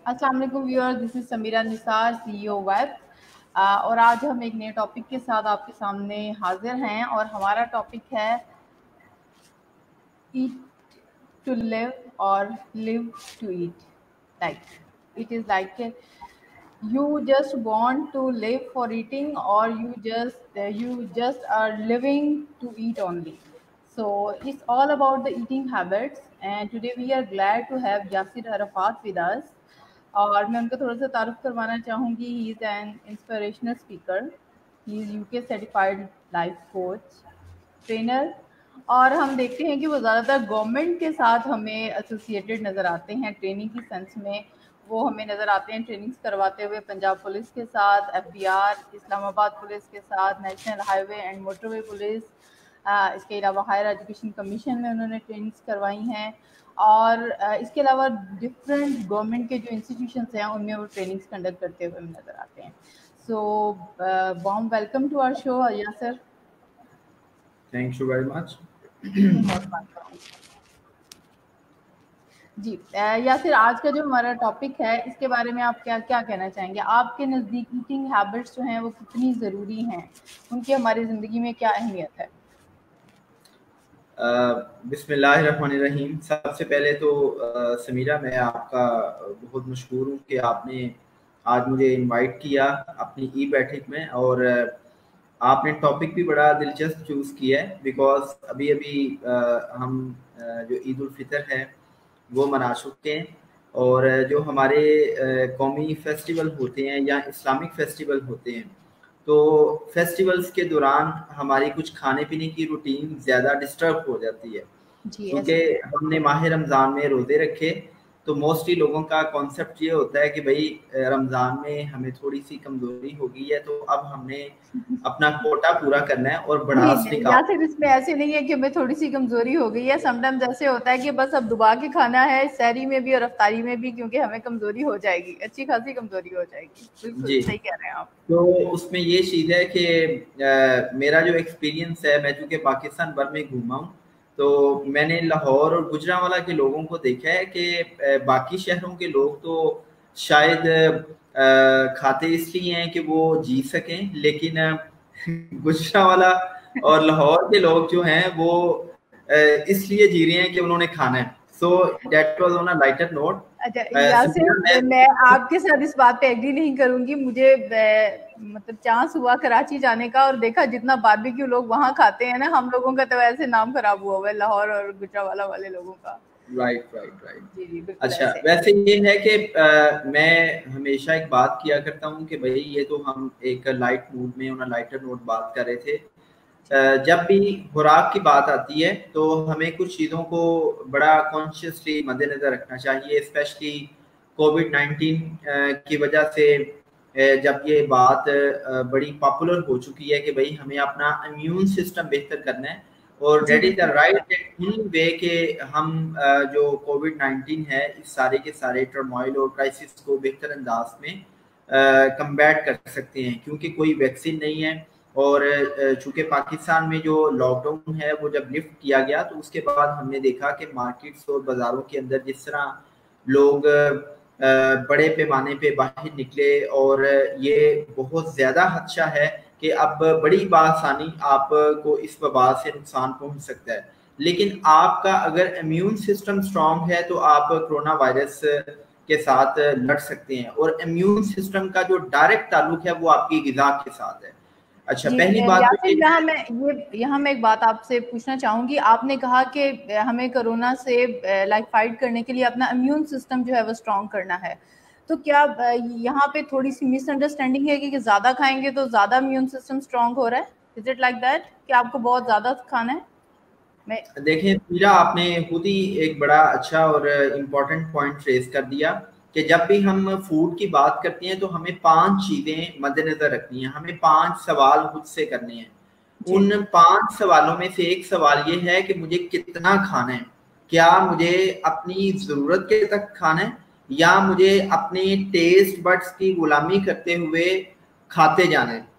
अस्सलाम वालेकुम viewers, this is Sameera Nisar, CEO web. और आज हम एक नए टॉपिक के साथ आपके सामने हाजिर हैं और हमारा टॉपिक है ईट टू लिव और live to eat. Like it is like you just want to live for eating, or you just are living to eat only. So it's all about the eating habits, and today we are glad to have Yasir Arafat with us. और मैं उनका थोड़ा सा तारुफ करवाना चाहूँगी. He is an inspirational speaker, he is UK certified life coach, trainer, और हम देखते हैं कि वो ज़्यादातर गवर्नमेंट के साथ हमें एसोसिएटेड नज़र आते हैं. ट्रेनिंग की सेंस में वो हमें नज़र आते हैं ट्रेनिंग्स करवाते हुए पंजाब पुलिस के साथ, FBR, इस्लामाबाद पुलिस के साथ, national highway and motorway police, इसके अलावा हायर एजुकेशन कमीशन में उन्होंने ट्रेनिंग्स करवाई हैं, और इसके अलावा डिफरेंट गवर्नमेंट के जो इंस्टीट्यूशंस हैं उनमें वो ट्रेनिंग्स कंडक्ट करते हुए नज़र आते हैं. So warm welcome to our show Yasir. Thank you very much. जी यासिर, आज का जो हमारा टॉपिक है इसके बारे में आप क्या क्या कहना चाहेंगे? आपके नज़दीक ईटिंग हैबिट्स जो हैं वो कितनी ज़रूरी हैं, उनकी हमारी ज़िंदगी में क्या अहमियत है? बिस्मिल्लाहिर्रहमानिर्रहीम. सबसे पहले तो समीरा, मैं आपका बहुत मशहूर हूँ कि आपने आज मुझे इनवाइट किया अपनी ई बैठक में, और आपने टॉपिक भी बड़ा दिलचस्प चूज़ किया है. बिकॉज अभी हम जो ईद उल फितर है वो मना चुके हैं, और जो हमारे कौमी फेस्टिवल होते हैं या इस्लामिक फेस्टिवल होते हैं, तो फेस्टिवल्स के दौरान हमारी कुछ खाने पीने की रूटीन ज़्यादा डिस्टर्ब हो जाती है, क्योंकि हमने माह रमज़ान में रोज़े रखे. तो मोस्टली लोगों का कॉन्सेप्ट ये होता है कि भाई रमज़ान में हमें थोड़ी सी कमज़ोरी हो गई है, तो अब हमने अपना कोटा पूरा करना है और बढ़ास निकालना है. इसमें ऐसे नहीं है कि हमें थोड़ी सी कमज़ोरी हो गई है. समटाइम्स ऐसे होता है कि बस अब दबा के खाना है, सहरी में भी और अफ्तारी में भी, क्योंकि हमें कमज़ोरी हो जाएगी, अच्छी खासी कमज़ोरी हो जाएगी. बिल्कुल सही कह रहे हैं आप. तो उसमें ये चीज़ है कि मेरा जो एक्सपीरियंस है, मैं चूँकि पाकिस्तान भर में घूमा हूँ, तो मैंने लाहौर और गुजरांवाला के लोगों को देखा है कि बाकी शहरों के लोग तो शायद खाते इसलिए हैं कि वो जी सकें, लेकिन गुजरांवाला और लाहौर के लोग जो हैं वो इसलिए जी रहे हैं कि उन्होंने खाना है. So that was on a lighter note. अच्छा यासिर, मैं आपके साथ इस बात पे एग्री नहीं करूंगी. मुझे मतलब चांस हुआ कराची जाने का, और देखा जितना बारबेक्यू लोग वहाँ खाते हैं ना, हम लोगों का तो ऐसे नाम खराब हुआ हुआ है लाहौर और गुजरांवाला वाले लोगों का. राइट. जी, अच्छा, वैसे ये है कि मैं हमेशा एक बात किया करता हूँ कि भाई ये तो हम एक लाइट मूड में ऑन अ लाइटर नोट बात कर रहे थे. जब भी खुराक की बात आती है तो हमें कुछ चीज़ों को बड़ा कॉन्शियसली मद्देनज़र रखना चाहिए, स्पेशली कोविड-19 की वजह से जब ये बात बड़ी पॉपुलर हो चुकी है कि भाई हमें अपना इम्यून सिस्टम बेहतर करना है, और that is the right way कि हम जो कोविड-19 है इस सारे के सारे टर्मोइल और क्राइसिस को बेहतर अंदाज में कम्बैट कर सकते हैं, क्योंकि कोई वैक्सीन नहीं है. और चूँकि पाकिस्तान में जो लॉकडाउन है वो जब लिफ्ट किया गया, तो उसके बाद हमने देखा कि मार्केट्स और बाज़ारों के अंदर जिस तरह लोग बड़े पैमाने पे बाहर निकले, और ये बहुत ज़्यादा खदशा है कि अब बड़ी बासानी आपको इस वबा से नुकसान पहुंच सकता है. लेकिन आपका अगर इम्यून सिस्टम स्ट्रांग है तो आप कोरोना वायरस के साथ लड़ सकते हैं, और इम्यून सिस्टम का जो डायरेक्ट ताल्लुक है वो आपकी ग़िज़ा के साथ है. अच्छा, पहली बात यहाँ मैं एक बात आपसे पूछना चाहूंगी. आपने कहा कि हमें कोरोना से लाइक फाइट करने के लिए अपना इम्यून सिस्टम जो है वो स्ट्रॉन्ग करना है, तो क्या यहाँ पे थोड़ी सी मिसअंडरस्टैंडिंग है कि ज़्यादा खाएंगे तो ज़्यादा इम्यून सिस्टम स्ट्रॉन्ग हो रहा है? इज इट लाइक दैट कि आपको बहुत ज़्यादा खाना है? देखिए मीरा, आपने खुद ही एक बड़ा अच्छा और इम्पोर्टेंट पॉइंट रेज कर दिया कि जब भी हम फूड की बात करते हैं तो हमें 5 चीज़ें मद्देनजर रखनी है, हमें 5 सवाल खुद से करने हैं. उन 5 सवालों में से एक सवाल ये है कि मुझे कितना खाना है. क्या मुझे अपनी ज़रूरत के तक खाना है, या मुझे अपने टेस्ट बड्स की गुलामी करते हुए खाते जाना है.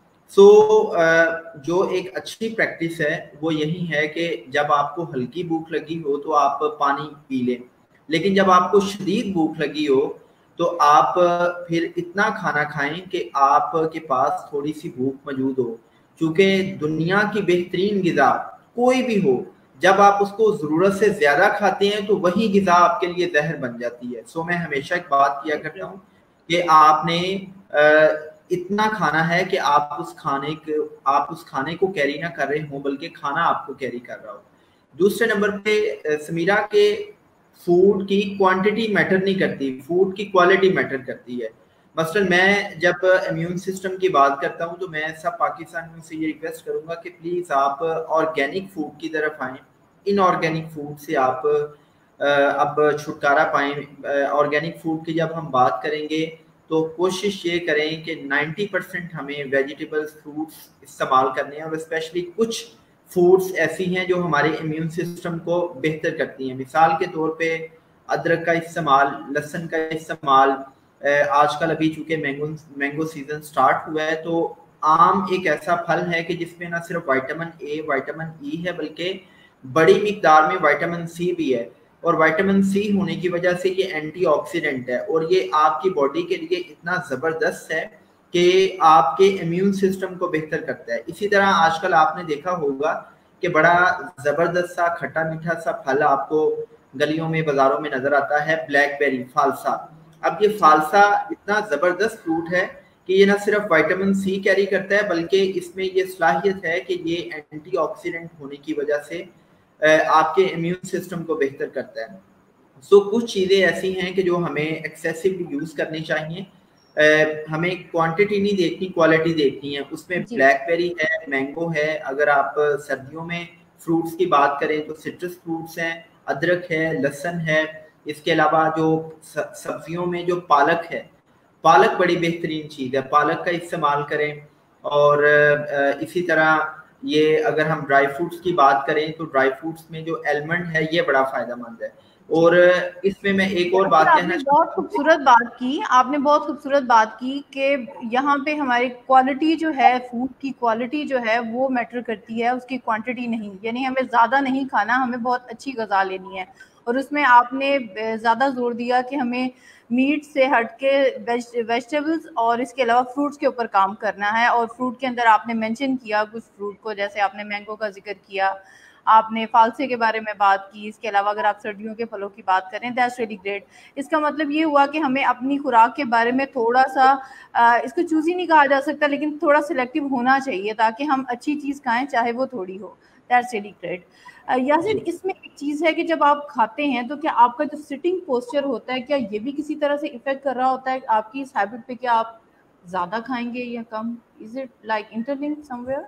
जो एक अच्छी प्रैक्टिस है वो यही है कि जब आपको हल्की भूख लगी हो तो आप पानी पी लें, लेकिन जब आपको शदीद भूख लगी हो تو آپ پھر اتنا کھانا کھائیں کہ آپ کے پاس تھوڑی سی بھوک موجود ہو. چونکہ دنیا کی بہترین غذا کوئی بھی ہو، جب آپ اس کو ضرورت سے زیادہ کھاتے ہیں تو وہی غذا آپ کے لیے زہر بن جاتی ہے. سو میں ہمیشہ ایک بات کیا کرتا ہوں کہ آپ نے اتنا کھانا ہے کہ آپ اس کھانے کو کیری نہ کر رہے ہوں بلکہ کھانا آپ کو کیری کر رہا ہو. دوسرے نمبر پہ سمیرہ کے فوڈ کی کوانٹٹی میٹر نہیں کرتی، فوڈ کی کوالٹی میٹر کرتی ہے. مثلا میں جب امیون سسٹم کی بات کرتا ہوں تو میں سب پاکستانیوں سے یہ ریکویسٹ کروں گا کہ پلیز آپ آرگینک فوڈ کی طرف آئیں. ان آرگینک فوڈ سے آپ اب چھٹکارا پائیں. آرگینک فوڈ کی جب ہم بات کریں گے تو کوشش یہ کریں کہ 90% ہمیں ویجیٹیبلز فروٹس استعمال کرنے ہیں، اور اسپیشلی کچھ فوڈس ایسی ہیں جو ہمارے امیون سسٹم کو بہتر کرتی ہیں. مثال کے طور پہ ادرک کا استعمال، لہسن کا استعمال. آج کل ابھی چونکہ مینگو سیزن سٹارٹ ہوا ہے تو آم ایک ایسا پھل ہے کہ جس میں نہ صرف وائٹامن اے وائٹامن ای ہے بلکہ بڑی مقدار میں وائٹامن سی بھی ہے. اور وائٹامن سی ہونے کی وجہ سے یہ اینٹی آکسیڈنٹ ہے اور یہ آپ کی باڈی کے لیے اتنا زبردست ہے کہ آپ کے امیون سسٹم کو بہتر کرتا ہے. اسی طرح آج کل آپ نے دیکھا ہوگا کہ بڑا زبردست سا کھٹا میٹھا سا پھل آپ کو گلیوں میں بازاروں میں نظر آتا ہے، بلیک بیری، فالسا. اب یہ فالسا اتنا زبردست فروٹ ہے کہ یہ نہ صرف وائٹامن سی کیری کرتا ہے بلکہ اس میں یہ صلاحیت ہے کہ یہ اینٹی آکسیڈنٹ ہونے کی وجہ سے آپ کے امیون سسٹم کو بہتر کرتا ہے. سو کچھ چیزیں ایسی ہیں کہ جو ہمیں ایکسیسیولی یوز کرنی چاہیے. ہمیں کوانٹٹی نہیں دیکھنی، کوالٹی دیکھنی ہے. اس میں بلیک بیری ہے، مینگو ہے. اگر آپ سردیوں میں فروٹس کی بات کریں تو سٹرس فروٹس ہیں، ادرک ہے، لہسن ہے. اس کے علاوہ جو سبزیوں میں جو پالک ہے، پالک بڑی بہترین چیز ہے، پالک کا استعمال کریں. اور اسی طرح یہ اگر ہم ڈرائی فروٹس کی بات کریں تو ڈرائی فروٹس میں جو ایلمنڈ ہے یہ بڑا فائدہ مند ہے. اور اس میں ایک اور بات آپ کہنا نے چاہتا بہت ہوں. خوبصورت بات کی، آپ نے بہت خوبصورت بات کی کہ یہاں پہ ہماری کوالٹی جو ہے، فوڈ کی کوالٹی جو ہے وہ میٹر کرتی ہے، اس کی کوانٹٹی نہیں. یعنی ہمیں زیادہ نہیں کھانا، ہمیں بہت اچھی غذا لینی ہے. اور اس میں آپ نے زیادہ زور دیا کہ ہمیں میٹ سے ہٹ کے ویجیٹیبلز اور اس کے علاوہ فروٹس کے اوپر کام کرنا ہے. اور فروٹ کے اندر آپ نے مینشن کیا کچھ فروٹ کو، جیسے آپ نے مینگو کا ذکر کیا، آپ نے فالسے کے بارے میں بات کی. اس کے علاوہ اگر آپ سردیوں کے پھلوں کی بات کریں، دیٹس ریلی گریٹ. اس کا مطلب یہ ہوا کہ ہمیں اپنی خوراک کے بارے میں تھوڑا سا اس کو چوزی نہیں کہا جا سکتا لیکن تھوڑا سلیکٹیو ہونا چاہیے تاکہ ہم اچھی چیز کھائیں چاہے وہ تھوڑی ہو. That's really great. یاسر، اس میں ایک چیز ہے کہ جب آپ کھاتے ہیں تو کیا آپ کا جو سٹنگ پوسچر ہوتا ہے، کیا یہ بھی کسی طرح سے افیکٹ کر رہا ہوتا ہے آپ کی اس ہیبٹ پہ، کیا آپ زیادہ کھائیں گے یا کم؟ Is it like interlinked somewhere?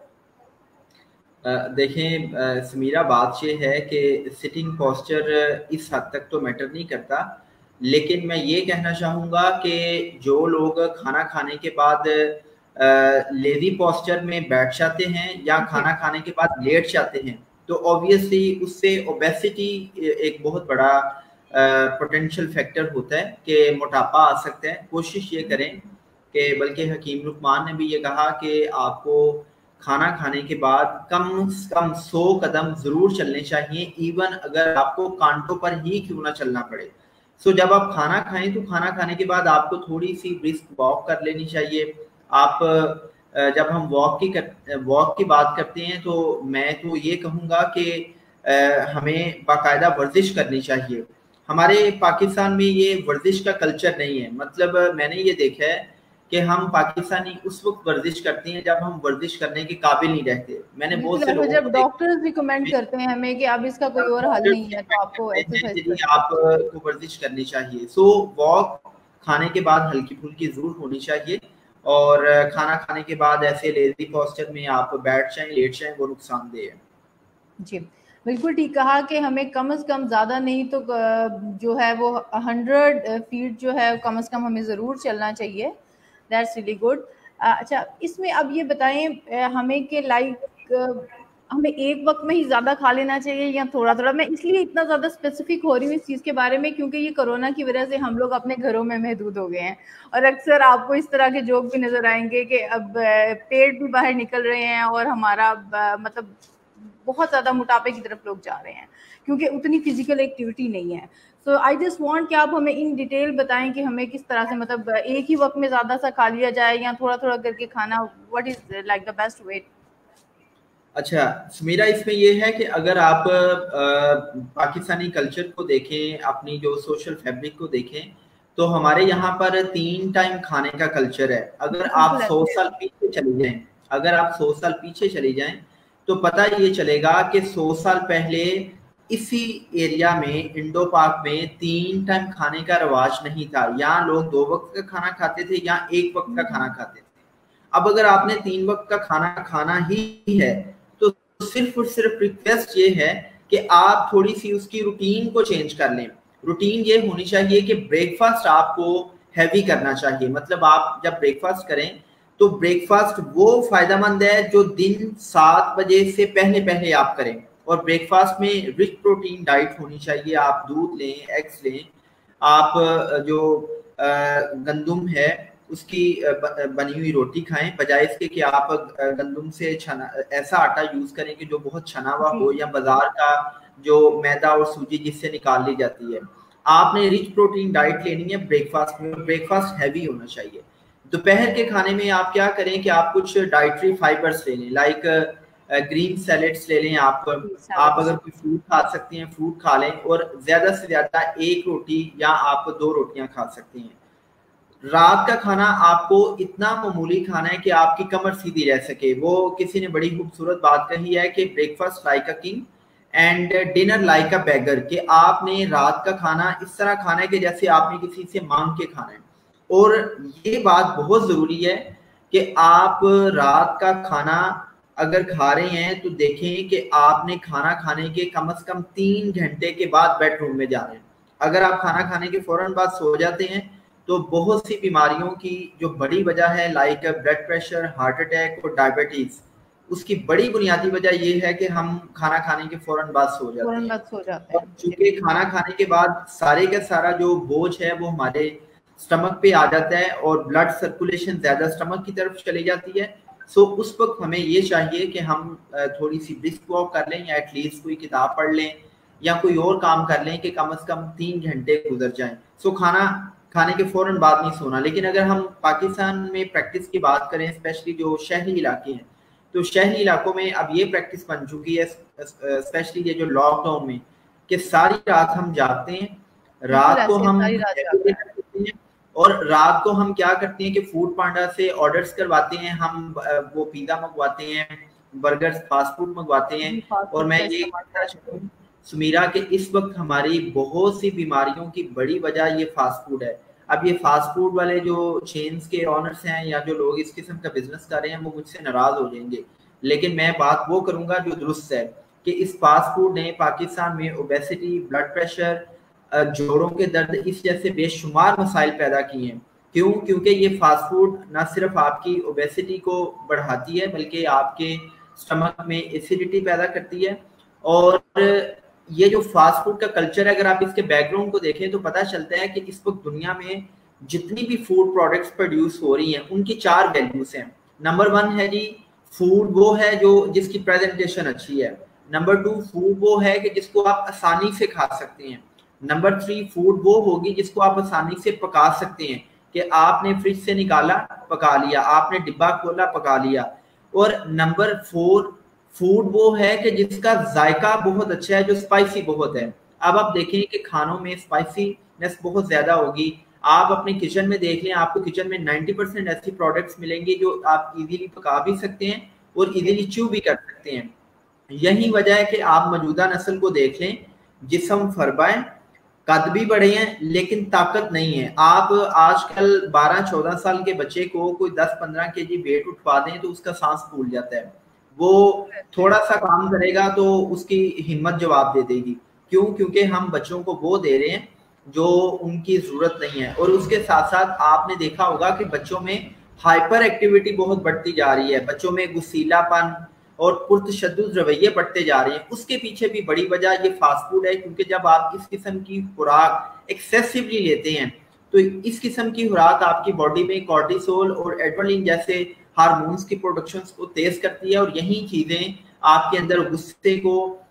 دیکھیں سمیرہ، بات یہ ہے کہ سٹنگ پوسچر اس حد تک تو میٹر نہیں کرتا، لیکن میں یہ کہنا چاہوں گا کہ جو لوگ کھانا کھانے کے بعد لیزی پوسچر میں بیٹھ جاتے ہیں یا کھانا کھانے کے بعد لیٹ جاتے ہیں تو obviously اس سے اوبیسٹی ایک بہت بڑا پوٹینشیل فیکٹر ہوتا ہے کہ موٹاپا آ سکتا ہے. کوشش یہ کریں کہ، بلکہ حکیم لقمان نے بھی یہ کہا کہ آپ کو کھانا کھانے کے بعد کم از کم 100 قدم ضرور چلنے چاہیے، ایون اگر آپ کو کانٹوں پر ہی کیوں نہ چلنا پڑے. سو جب آپ کھانا کھائیں تو کھانا کھانے کے بعد آپ کو تھوڑی سی برسک واک کر لینی چاہیے. آپ جب ہم واک کی بات کرتے ہیں تو میں تو یہ کہوں گا کہ ہمیں باقاعدہ ورزش کرنی چاہیے. ہمارے پاکستان میں یہ ورزش کا کلچر نہیں ہے. مطلب میں نے یہ دیکھا ہے کہ ہم پاکستانی اس وقت ورزش کرتے ہیں جب ہم ورزش کرنے کے قابل نہیں رہتے. میں نے بہت سے بالکل، لوگوں جب کو ڈاکٹرز ریکمینڈ کرتے ہیں ہمیں کہ اب اس کا کوئی اور حل نہیں ہے تو آپ کو ایکسرسائز کرنی آپ کو ورزش کرنی چاہیے. سو واک کھانے کے بعد ہلکی پھلکی ضرور ہونی چاہیے، اور کھانا کھانے کے بعد ایسے لیزی پوسچر میں آپ بیٹھ جائیں، لیٹ جائیں، وہ نقصان دہ ہے. جی بالکل ٹھیک کہا کہ ہمیں کم از کم زیادہ نہیں تو جو ہے وہ 100 فیٹ جو ہے کم از کم ہمیں ضرور چلنا چاہیے. That's really good. اچھا، اس میں اب یہ بتائیں ہمیں کہ لائک ہمیں ایک وقت میں ہی زیادہ کھا لینا چاہیے یا تھوڑا تھوڑا؟ میں اس لیے اتنا زیادہ اسپیسیفک ہو رہی ہوں اس چیز کے بارے میں کیونکہ یہ کرونا کی وجہ سے ہم لوگ اپنے گھروں میں محدود ہو گئے ہیں، اور اکثر آپ کو اس طرح کے جوک بھی نظر آئیں گے کہ اب پیٹ بھی باہر نکل رہے ہیں اور ہمارا مطلب بہت زیادہ موٹاپے کی طرف لوگ جا رہے ہیں کیونکہ اتنی فزیکل ایکٹیویٹی نہیں ہے. سو آئی جسٹ وانٹ کہ آپ ہمیں ان ڈیٹیل بتائیں کہ ہمیں کس طرح سے مطلب ایک ہی وقت میں زیادہ سا کھا لیا جائے یا تھوڑا تھوڑا کر کے کھانا, what is like the best way. اچھا سمیرا, اس میں یہ ہے کہ اگر آپ پاکستانی کلچر کو دیکھیں, اپنی جو سوشل فیبرک کو دیکھیں, تو ہمارے یہاں پر 3 ٹائم کھانے کا کلچر ہے. اگر آپ 100 سال پیچھے چلی جائیں, اگر آپ 100 سال پیچھے چلی جائیں تو پتہ یہ چلے گا کہ 100 سال پہلے اسی ایریا میں, انڈو پاک میں 3 ٹائم کھانے کا رواج نہیں تھا. یہاں لوگ 2 وقت کا کھانا کھاتے تھے یا 1 وقت کا کھانا کھاتے تھے. اب اگر آپ نے 3 وقت کا کھانا کھانا ہی ہے تو صرف اور صرف ریکویسٹ یہ ہے کہ آپ تھوڑی سی اس کی روٹین کو چینج کر لیں. روٹین یہ ہونی چاہیے کہ بریک فاسٹ آپ کو ہیوی کرنا چاہیے. مطلب آپ جب بریک فاسٹ کریں تو بریک فاسٹ وہ فائدہ مند ہے جو دن 7 بجے سے پہلے پہلے آپ کریں, اور بریک فاسٹ میں رچ پروٹین ڈائٹ ہونی چاہیے. آپ دودھ لیں, ایگس لیں, آپ جو گندم ہے اس کی بنی ہوئی روٹی کھائیں, بجائے اس کے کہ آپ گندم سے چھنا ایسا آٹا یوز کریں کہ جو بہت چھنا ہوا ہو, یا بازار کا جو میدا اور سوجی جس سے نکال لی جاتی ہے. آپ نے رچ پروٹین ڈائٹ لینی ہے بریک فاسٹ میں, بریک فاسٹ ہیوی ہونا چاہیے. دوپہر کے کھانے میں آپ کیا کریں کہ آپ کچھ ڈائٹری فائبرز لے لیں, لائک گرین سیلیڈس لے لیں. آپ اگر کوئی فروٹ کھا سکتے ہیں فروٹ کھا لیں, اور زیادہ سے زیادہ 1 روٹی یا آپ 2 روٹیاں کھا سکتے ہیں. رات کا کھانا آپ کو اتنا معمولی کھانا ہے کہ آپ کی کمر سیدھی رہ سکے. وہ کسی نے بڑی خوبصورت بات کہی ہے کہ breakfast like a king and dinner like a beggar, کہ آپ نے رات کا کھانا اس طرح کھانا ہے کہ جیسے آپ نے کسی سے مانگ کے کھانا ہے. اور یہ بات بہت ضروری ہے کہ آپ رات کا کھانا اگر کھا رہے ہیں تو دیکھیں کہ آپ نے کھانا کھانے کے کم از کم 3 گھنٹے کے بعد بیڈ روم میں جانا ہے. اگر آپ کھانا کھانے کے فوراً بعد سو جاتے ہیں تو بہت سی بیماریوں کی جو بڑی وجہ ہے, like blood pressure, heart attack اور ڈائبٹیز, اس کی بڑی بنیادی وجہ یہ ہے کہ ہم کھانا کھانے کے فوراً بعد سو جاتے ہیں. اور چونکہ کھانا کھانے کے بعد سارے کا سارا جو بوجھ ہے وہ ہمارے سٹمک پہ آ جاتا ہے, اور بلڈ سرکولیشن زیادہ سٹمک کی طرف چلی جاتی ہے. سو اس وقت ہمیں یہ چاہیے کہ ہم تھوڑی سی برسک واک کر لیں, یا ایٹ لیسٹ کوئی کتاب پڑھ لیں, یا کوئی اور کام کر لیں کہ کم از کم 3 گھنٹے گزر جائیں. سو کھانا کھانے کے فوراً بعد نہیں سونا. لیکن اگر ہم پاکستان میں پریکٹس کی بات کریں, اسپیشلی جو شہری علاقے ہیں, تو شہری علاقوں میں اب یہ پریکٹس بن چکی ہے, اسپیشلی یہ جو لاک ڈاؤن میں, کہ ساری رات ہم جاگتے ہیں, رات کو ہم اور رات کو ہم کیا کرتے ہیں کہ فوڈ پانڈا سے آرڈرز کرواتے ہیں, ہم وہ پیزا منگواتے ہیں, برگر, فاسٹ فوڈ منگواتے ہیں. اور میں یہ کہنا چاہتا ہوں سمیرا کہ اس وقت ہماری بہت سی بیماریوں کی بڑی وجہ یہ فاسٹ فوڈ ہے. اب یہ فاسٹ فوڈ والے جو چینز کے آنرز ہیں یا جو لوگ اس قسم کا بزنس کر رہے ہیں وہ مجھ سے ناراض ہو جائیں گے, لیکن میں بات وہ کروں گا جو درست ہے, کہ اس فاسٹ فوڈ نے پاکستان میں اوبیسٹی, بلڈ پریشر, جوڑوں کے درد, اس جیسے بے شمار مسائل پیدا کیے ہیں. کیوں؟ کیونکہ یہ فاسٹ فوڈ نہ صرف آپ کی اوبیسٹی کو بڑھاتی ہے بلکہ آپ کے اسٹمک میں ایسیڈیٹی پیدا کرتی ہے. اور یہ جو فاسٹ فوڈ کا کلچر ہے, اگر آپ اس کے بیک گراؤنڈ کو دیکھیں تو پتہ چلتا ہے کہ اس وقت دنیا میں جتنی بھی فوڈ پروڈکٹس پروڈیوس ہو رہی ہیں ان کی 4 ویلیوز ہیں. نمبر 1 ہے جی فوڈ وہ ہے جو جس کی پریزنٹیشن اچھی ہے. نمبر 2 فوڈ وہ ہے کہ جس کو آپ آسانی سے کھا سکتے ہیں. نمبر 3 فوڈ وہ ہوگی جس کو آپ آسانی سے پکا سکتے ہیں, کہ آپ نے فریج سے نکالا پکا لیا, آپ نے ڈبہ کھولا پکا لیا. اور نمبر 4 فوڈ وہ ہے کہ جس کا ذائقہ بہت اچھا ہے, جو اسپائسی بہت ہے. اب آپ دیکھیں کہ کھانوں میں اسپائسینس بہت زیادہ ہوگی. آپ اپنے کچن میں دیکھ لیں, آپ کو کچن میں 90% ایسی پروڈکٹس ملیں گی جو آپ ایزیلی پکا بھی سکتے ہیں اور ایزیلی چیو بھی کر سکتے ہیں. یہی وجہ ہے کہ آپ موجودہ نسل کو دیکھ لیں, جسم فربائیں, قد بھی بڑے ہیں لیکن طاقت نہیں ہے. آپ آج کل 12-14 سال کے بچے کو کوئی 10-15 kg ویٹ اٹھوا دیں تو اس کا سانس پھول جاتا ہے. وہ تھوڑا سا کام کرے گا تو اس کی ہمت جواب دے دے گی. کیوں؟ کیونکہ ہم بچوں کو وہ دے رہے ہیں جو ان کی ضرورت نہیں ہے. اور اس کے ساتھ ساتھ آپ نے دیکھا ہوگا کہ بچوں میں ہائپر ایکٹیویٹی بہت بڑھتی جا رہی ہے, بچوں میں غصیلا پن اور پرتشدد رویے بڑھتے جا رہے ہیں. اس کے پیچھے بھی بڑی وجہ یہ فاسٹ فوڈ ہے, کیونکہ جب آپ اس قسم کی خوراک ایکسیسیولی لیتے ہیں تو اس قسم کی خوراک آپ کی باڈی میں کورٹیسول اور ایڈرینلن جیسے ہارمونز کی پروڈکشن کو تیز کرتی ہے, اور یہی چیزیں آپ کے اندر غصے کو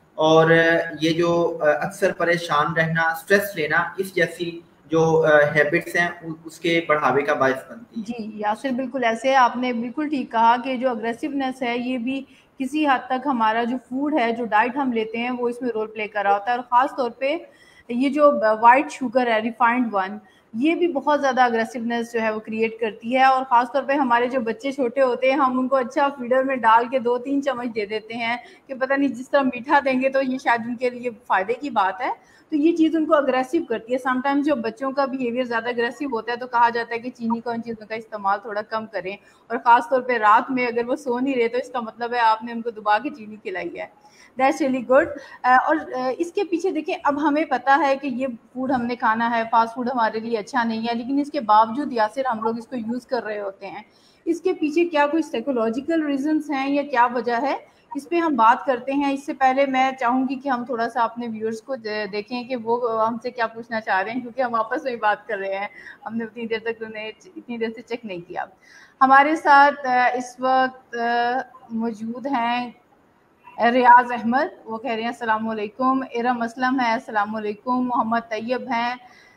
اور یہ جو اکثر پریشان رہنا، اسٹریس لینا، اس جیسی جو ہیبٹس ہیں اس کے بڑھاوے کا باعث بنتی ہیں۔ جی یاسر بالکل ایسے آپ نے بالکل ٹھیک کہا کہ جو اگریسونیس ہے یہ بھی کسی حد تک ہمارا جو فوڈ ہے، جو ڈائٹ ہم لیتے ہیں، وہ اس میں رول پلے کر رہا ہوتا ہے، اور خاص طور پہ یہ جو وائٹ شوگر ہے، ریفائنڈ ون، یہ بھی بہت زیادہ اگریسونیس جو ہے وہ کریٹ کرتی ہے، اور خاص طور پہ ہمارے جو بچے چھوٹے ہوتے ہیں، ہم ان کو اچھا فیڈر میں ڈال کے 2-3 چمچ دے دیتے ہیں کہ پتہ نہیں جس طرح میٹھا دیں گے تو یہ شاید ان کے لیے فائدے کی بات ہے، تو یہ چیز ان کو اگریسو کرتی ہے۔ سم ٹائمز جو بچوں کا بیہیویئر زیادہ اگریسو ہوتا ہے تو کہا جاتا ہے کہ چینی کا ان چیزوں کا استعمال تھوڑا کم کریں، اور خاص طور پہ رات میں اگر وہ سو نہیں رہے تو اس کا مطلب ہے آپ نے ان کو دبا کے چینی کھلائی ہے۔ That's really good. اور اس کے پیچھے دیکھیں، اب ہمیں پتہ ہے کہ یہ فوڈ ہم نے کھانا ہے، فاسٹ فوڈ ہمارے لیے اچھا نہیں ہے، لیکن اس کے باوجود یاسر ہم لوگ اس کو یوز کر رہے ہوتے ہیں۔ اس کے پیچھے کیا کوئی سائیکولوجیکل ریزنس ہیں یا کیا وجہ ہے، اس پہ ہم بات کرتے ہیں۔ اس سے پہلے میں چاہوں گی کہ ہم تھوڑا سا اپنے ویورز کو دیکھیں کہ وہ ہم سے کیا پوچھنا چاہ رہے ہیں، کیونکہ ہم آپس میں ہی بات کر رہے ہیں، ہم نے اتنی دیر تک انہیں اتنی دیر سے چیک نہیں کیا۔ ہمارے ساتھ اس وقت موجود ہیں ریاض احمد، وہ کہہ رہے ہیں السلام علیکم۔ ارم اسلم ہے، السلام علیکم۔ محمد طیب ہیں،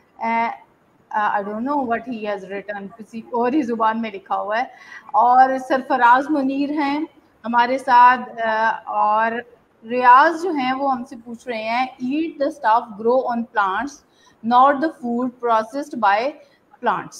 I don't know what he has written، کسی اور ہی زبان میں لکھا ہوا ہے۔ اور سرفراز منیر ہیں ہمارے ساتھ، اور ریاض جو ہیں وہ ہم سے پوچھ رہے ہیں eat the stuff grow on plants not the food processed by plants.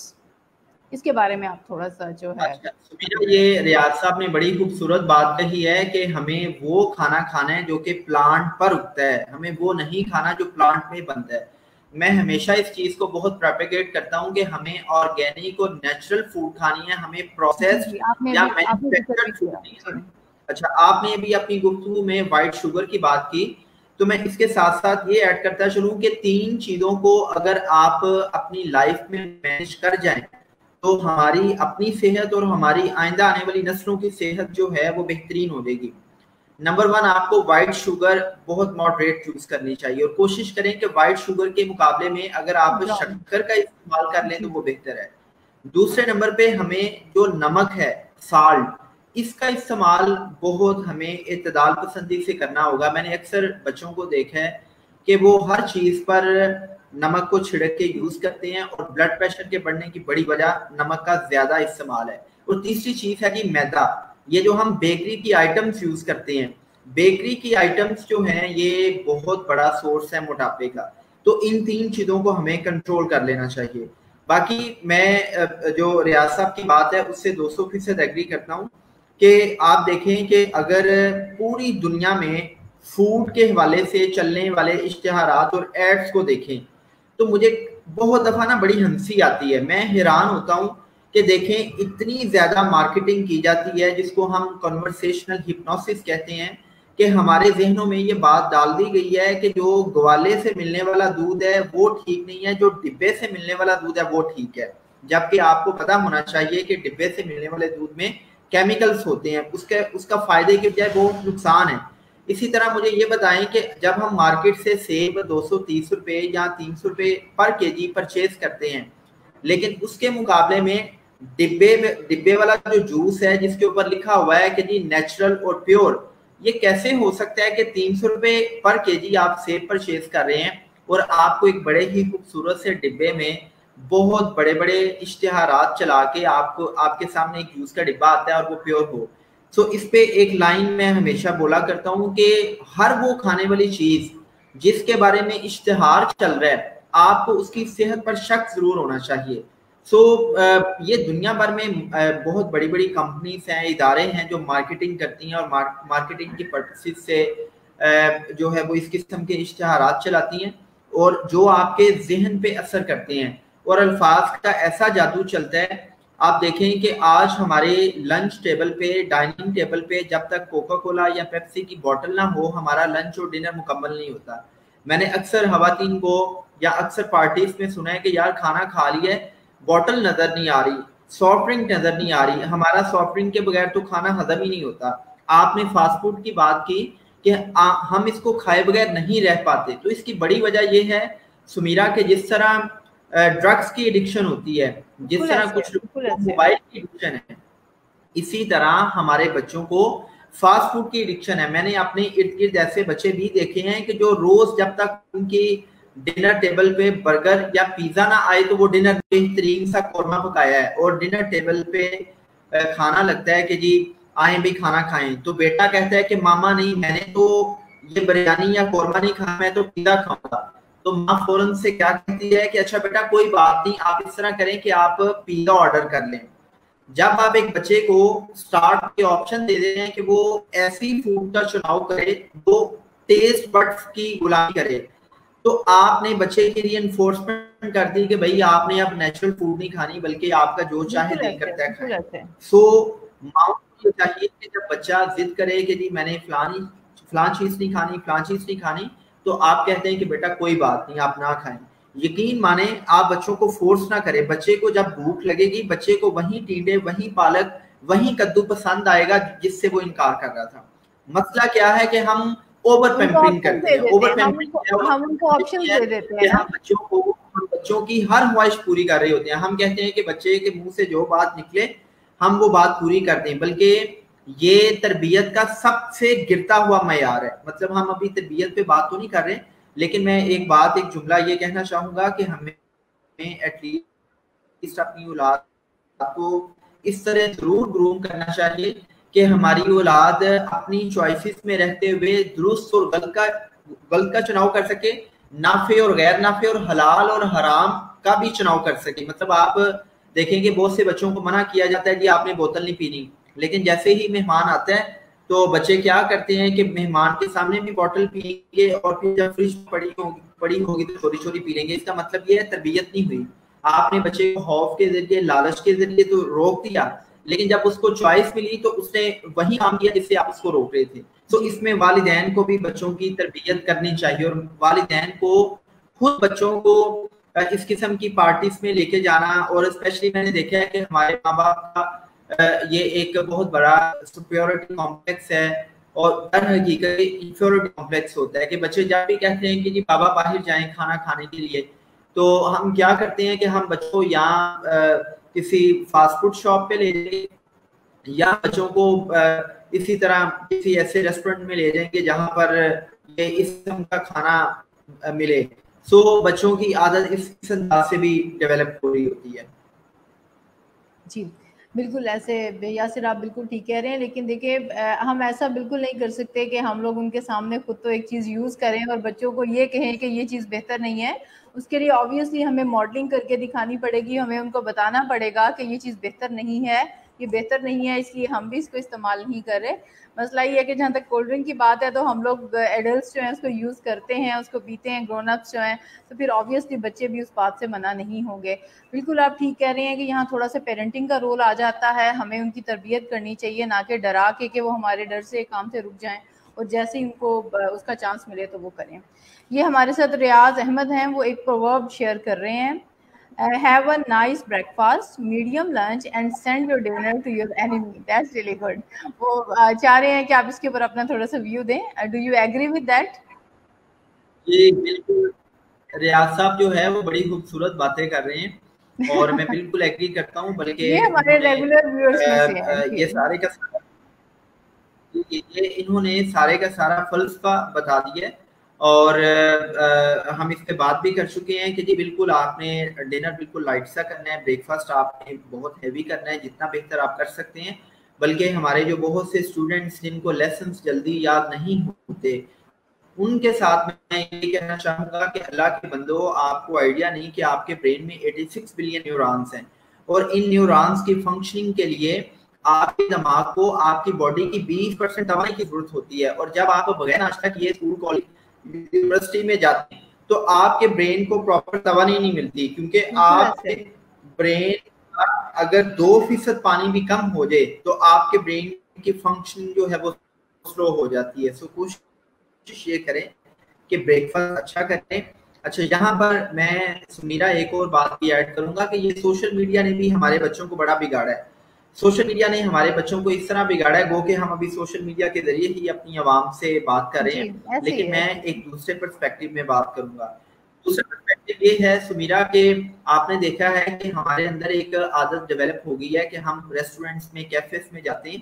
اس کے بارے میں آپ تھوڑا سا جو ہے۔ اچھا سمیرا، یہ ریاض صاحب نے بڑی خوبصورت بات کہی ہے کہ ہمیں وہ کھانا کھانا ہے جو کہ پلانٹ پر اگتا ہے، ہمیں وہ نہیں کھانا جو پلانٹ میں بنتا ہے۔ میں ہمیشہ اس چیز کو بہت پروپیگیٹ کرتا ہوں کہ ہمیں آرگینک اور نیچرل فوڈ کھانی ہے، ہمیں پروسیسڈ آپ نے یا ذکر بھی مینوفیکچرڈ فوڈ کیا۔ نہیں کھانا۔ اچھا، آپ نے ابھی اپنی گفتگو میں وائٹ شوگر کی بات کی، تو میں اس کے ساتھ ساتھ یہ ایڈ کرتا چلوں کہ 3 چیزوں کو اگر آپ اپنی لائف میں مینیج کر جائیں تو ہماری اپنی صحت اور ہماری آئندہ آنے والی نسلوں کی صحت جو ہے وہ بہترین ہو جائے گی۔ نمبر 1، آپ کو وائٹ شوگر بہت ماڈریٹ یوز کرنی چاہیے، اور کوشش کریں کہ وائٹ شوگر کے مقابلے میں اگر آپ شکر کا استعمال کر لیں تو وہ بہتر ہے۔ دوسرے نمبر پہ ہمیں جو نمک ہے، سالٹ، اس کا استعمال بہت ہمیں اعتدال پسندی سے کرنا ہوگا۔ میں نے اکثر بچوں کو دیکھا ہے کہ وہ ہر چیز پر نمک کو چھڑک کے یوز کرتے ہیں، اور بلڈ پریشر کے بڑھنے کی بڑی وجہ نمک کا زیادہ استعمال ہے۔ اور تیسری چیز ہے کہ میدا، یہ جو ہم بیکری کی آئٹمز یوز کرتے ہیں، بیکری کی آئٹمز جو ہیں یہ بہت بڑا سورس ہے موٹاپے کا، تو ان 3 چیزوں کو ہمیں کنٹرول کر لینا چاہیے۔ باقی میں جو ریاض صاحب کی بات ہے اس سے 200% ایگری کرتا ہوں کہ آپ دیکھیں کہ اگر پوری دنیا میں فوڈ کے حوالے سے چلنے والے اشتہارات اور ایڈز کو دیکھیں تو مجھے بہت دفعہ نا بڑی ہنسی آتی ہے، میں حیران ہوتا ہوں کہ دیکھیں اتنی زیادہ مارکیٹنگ کی جاتی ہے جس کو ہم کنورسیشنل ہپنوسس کہتے ہیں، کہ ہمارے ذہنوں میں یہ بات ڈال دی گئی ہے کہ جو گوالے سے ملنے والا دودھ ہے وہ ٹھیک نہیں ہے، جو ڈبے سے ملنے والا دودھ ہے وہ ٹھیک ہے، جبکہ آپ کو پتا ہونا چاہیے کہ ڈبے سے ملنے والے دودھ میں کیمیکلز ہوتے ہیں، اس کا فائدے کے بجائے بہت نقصان ہے۔ اسی طرح مجھے یہ بتائیں کہ جب ہم مارکیٹ سے سیب 230 روپے یا 300 روپے پر کے جی پرچیز کرتے ہیں، لیکن اس کے مقابلے میں ڈبے والا جو جوس ہے جس کے اوپر لکھا ہوا ہے کہ جی نیچرل اور پیور، یہ کیسے ہو سکتا ہے کہ 300 روپے پر کے جی آپ سیب پرچیز کر رہے ہیں اور آپ کو ایک بڑے ہی خوبصورت سے ڈبے میں بہت بڑے بڑے اشتہارات چلا کے آپ کے سامنے ایک جوس کا ڈبہ آتا ہے اور وہ پیور ہو۔ سو اس پہ ایک لائن میں ہمیشہ بولا کرتا ہوں کہ ہر وہ کھانے والی چیز جس کے بارے میں اشتہار چل رہا ہے آپ کو اس کی صحت پر شک ضرور ہونا چاہیے۔ سو یہ دنیا بھر میں بہت بڑی بڑی کمپنیز ہیں، ادارے ہیں جو مارکیٹنگ کرتی ہیں اور مارکیٹنگ کی پرپسز سے جو ہے وہ اس قسم کے اشتہارات چلاتی ہیں اور جو آپ کے ذہن پہ اثر کرتے ہیں، اور الفاظ کا ایسا جادو چلتا ہے۔ آپ دیکھیں کہ آج ہمارے لنچ ٹیبل پہ، ڈائننگ ٹیبل پہ جب تک کوکا کولا یا پیپسی کی بوٹل نہ ہو ہمارا لنچ اور ڈنر مکمل نہیں ہوتا۔ میں نے اکثر خواتین کو یا اکثر پارٹیز میں سنا ہے کہ یار کھانا کھا لیا ہے، بوٹل نظر نہیں آ رہی، سافٹ ڈرنک نظر نہیں آ رہی، ہمارا سافٹ ڈرنک کے بغیر تو کھانا ہضم ہی نہیں ہوتا۔ آپ نے فاسٹ فوڈ کی بات کی کہ ہم اس کو کھائے بغیر نہیں رہ پاتے، تو اس کی بڑی وجہ یہ ہے سمیرا کہ جس طرح ڈرگس کی ایڈکشن ہوتی ہے، جس طرح کچھ لوگوں کو موبائل کی ایڈکشن ہے، اسی طرح ہمارے بچوں کو फास्ट फूड की एडिक्शन है। मैंने अपने इर्द गिर्द ऐसे बच्चे भी देखे हैं कि जो रोज जब तक उनकी डिनर टेबल पे बर्गर या पिज्जा ना आए तो वो डिनर बेहतरीन सा कौरमा पकाया है और डिनर टेबल पे खाना लगता है कि जी आए भी खाना खाएं, तो बेटा कहता है कि मामा नहीं, मैंने तो ये बिरयानी या कौरमा नहीं खाया, मैं तो पिज्जा खाऊंगा। तो माँ फौरन से क्या कहती है कि अच्छा बेटा कोई बात नहीं, आप इस तरह करें कि आप पिज्जा ऑर्डर कर लें। जब आप एक बच्चे को स्टार्ट के ऑप्शन दे रहे हैं कि वो ऐसी फूड का चुनाव करे जो टेस्ट बड्स की गुलामी करे, तो आपने बच्चे की रीइंफोर्समेंट कर दी कि भाई आपने अब नेचुरल फूड नहीं खानी बल्कि आपका जो चाहे दिल करता है खाएं। सो माँ को चाहिए कि जब बच्चा जिद करे कि जी मैंने फलां चीज नहीं खानी, फलां चीज नहीं खानी, तो आप कहते हैं कि बेटा कोई बात नहीं, आप ना खाएं। यकीन माने आप बच्चों को फोर्स ना करें। बच्चे को जब भूख लगेगी बच्चे को वही टींडे, वही पालक, वही कद्दू पसंद आएगा जिससे वो इनकार कर रहा था। मसला क्या है कि हम ओवर पैम्परिंग करते हैं। ओवर पैम्परिंग हम उनको ऑप्शन दे देते हैं ना, बच्चों की हर ख्वाहिश पूरी कर रहे होते हैं। हम कहते हैं कि बच्चे के मुंह से जो बात निकले हम वो बात पूरी कर दें, बल्कि ये तरबियत का सबसे गिरता हुआ मयार है। मतलब हम अभी तरबियत पे बात तो नहीं कर रहे, लेकिन मैं एक जुमला ये कहना चाहूंगा कि हमें एटलीस्ट अपनी औलाद को इस तरह जरूर ग्रूम करना चाहिए कि हमारी औलाद अपनी चॉइसेस में रहते हुए दुरुस्त और गलत का चुनाव कर सके, नाफे और गैर नाफे और हलाल और हराम का भी चुनाव कर सके। मतलब आप देखेंगे बहुत से बच्चों को मना किया जाता है कि आपने बोतल नहीं पीनी, लेकिन जैसे ही मेहमान आता है तो बच्चे क्या करते हैं कि मेहमान के सामने भी बोतल पिएंगे और फिर जब फ्रिज पड़ी होगी तो चोरी चोरी पी लेंगे। इसका मतलब ये है तरबियत नहीं हुई। आपने बच्चे को खौफ के जरिए, लालच के जरिए तो रोक दिया, लेकिन जब उसको चॉइस मिली तो उसने वही काम किया जिससे आप उसको रोक रहे थे। तो इसमें वालिदैन को भी बच्चों की तरबियत करनी चाहिए और वालिदैन को खुद बच्चों को इस किस्म की पार्टीज में लेके जाना। और स्पेशली मैंने देखा है कि हमारे माँ बाप का ये एक बहुत बड़ा सुपीरियरिटी कॉम्प्लेक्स है और दर हकीकत इंफीरियरिटी कॉम्प्लेक्स होता है कि बच्चे जब भी कहते हैं कि जी बाबा बाहर जाएं खाना खाने के लिए, तो हम क्या करते हैं कि हम बच्चों को यहाँ किसी फास्ट फूड शॉप पे ले जाएंगे या बच्चों को इसी तरह किसी ऐसे रेस्टोरेंट में ले जाएंगे जहाँ पर ये इस किस्म का खाना मिले। सो बच्चों की आदत इस अंदाज से भी डेवलप हो रही होती है। जी बिल्कुल, ऐसे यासिर आप बिल्कुल ठीक कह रहे हैं, लेकिन देखिए हम ऐसा बिल्कुल नहीं कर सकते कि हम लोग उनके सामने खुद तो एक चीज़ यूज़ करें और बच्चों को ये कहें कि ये चीज़ बेहतर नहीं है। उसके लिए ऑब्वियसली हमें मॉडलिंग करके दिखानी पड़ेगी, हमें उनको बताना पड़ेगा कि ये चीज़ बेहतर नहीं है, ये बेहतर नहीं है, इसलिए हम भी इसको इस्तेमाल नहीं कर रहे। मसला ये है कि जहाँ तक कोल्ड ड्रिंक की बात है तो हम लोग एडल्ट्स जो हैं उसको यूज़ करते हैं, उसको पीते हैं, ग्रोन अप्स जो हैं, तो फिर ऑब्वियसली बच्चे भी उस बात से मना नहीं होंगे। बिल्कुल आप ठीक कह रहे हैं कि यहाँ थोड़ा सा पेरेंटिंग का रोल आ जाता है, हमें उनकी तरबियत करनी चाहिए, ना कि डरा के कि वो हमारे डर से काम से रुक जाएं और जैसे ही उनको उसका चांस मिले तो वो करें। ये हमारे साथ रियाज अहमद हैं, वो एक प्रोवर्ब शेयर कर रहे हैं, have a nice breakfast, medium lunch and send your dinner to your enemy. That's really good. वो चाह रहे हैं कि आप इसके ऊपर अपना थोड़ा सा व्यू दें। Do you agree with that? जी बिल्कुल, रियाज साहब जो है वो बड़ी खूबसूरत बातें कर रहे हैं और मैं बिल्कुल एग्री करता हूँ। बल्कि ये हमारे रेगुलर व्यूअर्स में से हैं। ये सारे का सारा इन्होंने सारे का सारा फलसफा बता दिया है और हम इस पे बात भी कर चुके हैं कि जी बिल्कुल आपने डिनर बिल्कुल लाइट सा करना है, ब्रेकफास्ट आपने बहुत हैवी करना है जितना बेहतर आप कर सकते हैं। बल्कि हमारे जो बहुत से स्टूडेंट्स जिनको लेसन्स जल्दी याद नहीं होते उनके साथ मैं ये कहना चाहूंगा कि अल्लाह के बंदो, आपको आइडिया नहीं कि आपके ब्रेन में 86 बिलियन न्यूरॉन्स हैं और इन न्यूरॉन्स की फंक्शनिंग के लिए आपके दिमाग को आपकी बॉडी की 20% दवाई की जरूरत होती है। और जब आप बगैर नाश्ता किए स्कूल कॉलेज यूनिवर्सिटी में जाते हैं तो आपके ब्रेन को प्रॉपर दवा नहीं मिलती, क्योंकि आपके ब्रेन का अगर 2% पानी भी कम हो जाए तो आपके ब्रेन की फंक्शन जो है वो स्लो हो जाती है। सो कोशिश ये करें कि ब्रेकफास्ट अच्छा करें। अच्छा, यहाँ पर मैं सुमीरा एक और बात भी ऐड करूंगा कि ये सोशल मीडिया ने भी हमारे बच्चों को बड़ा बिगाड़ा है। सोशल मीडिया ने हमारे बच्चों को इस तरह बिगाड़ा है गो कि हम अभी सोशल मीडिया के जरिए ही अपनी आवाम से बात कर रहे हैं, लेकिन मैं एक दूसरे पर्सपेक्टिव में बात करूंगा। दूसरा पर्सपेक्टिव ये है सुमीरा के आपने देखा है कि हमारे अंदर एक आदत डेवलप हो गई है कि हम रेस्टोरेंट्स में, कैफेस में जाते हैं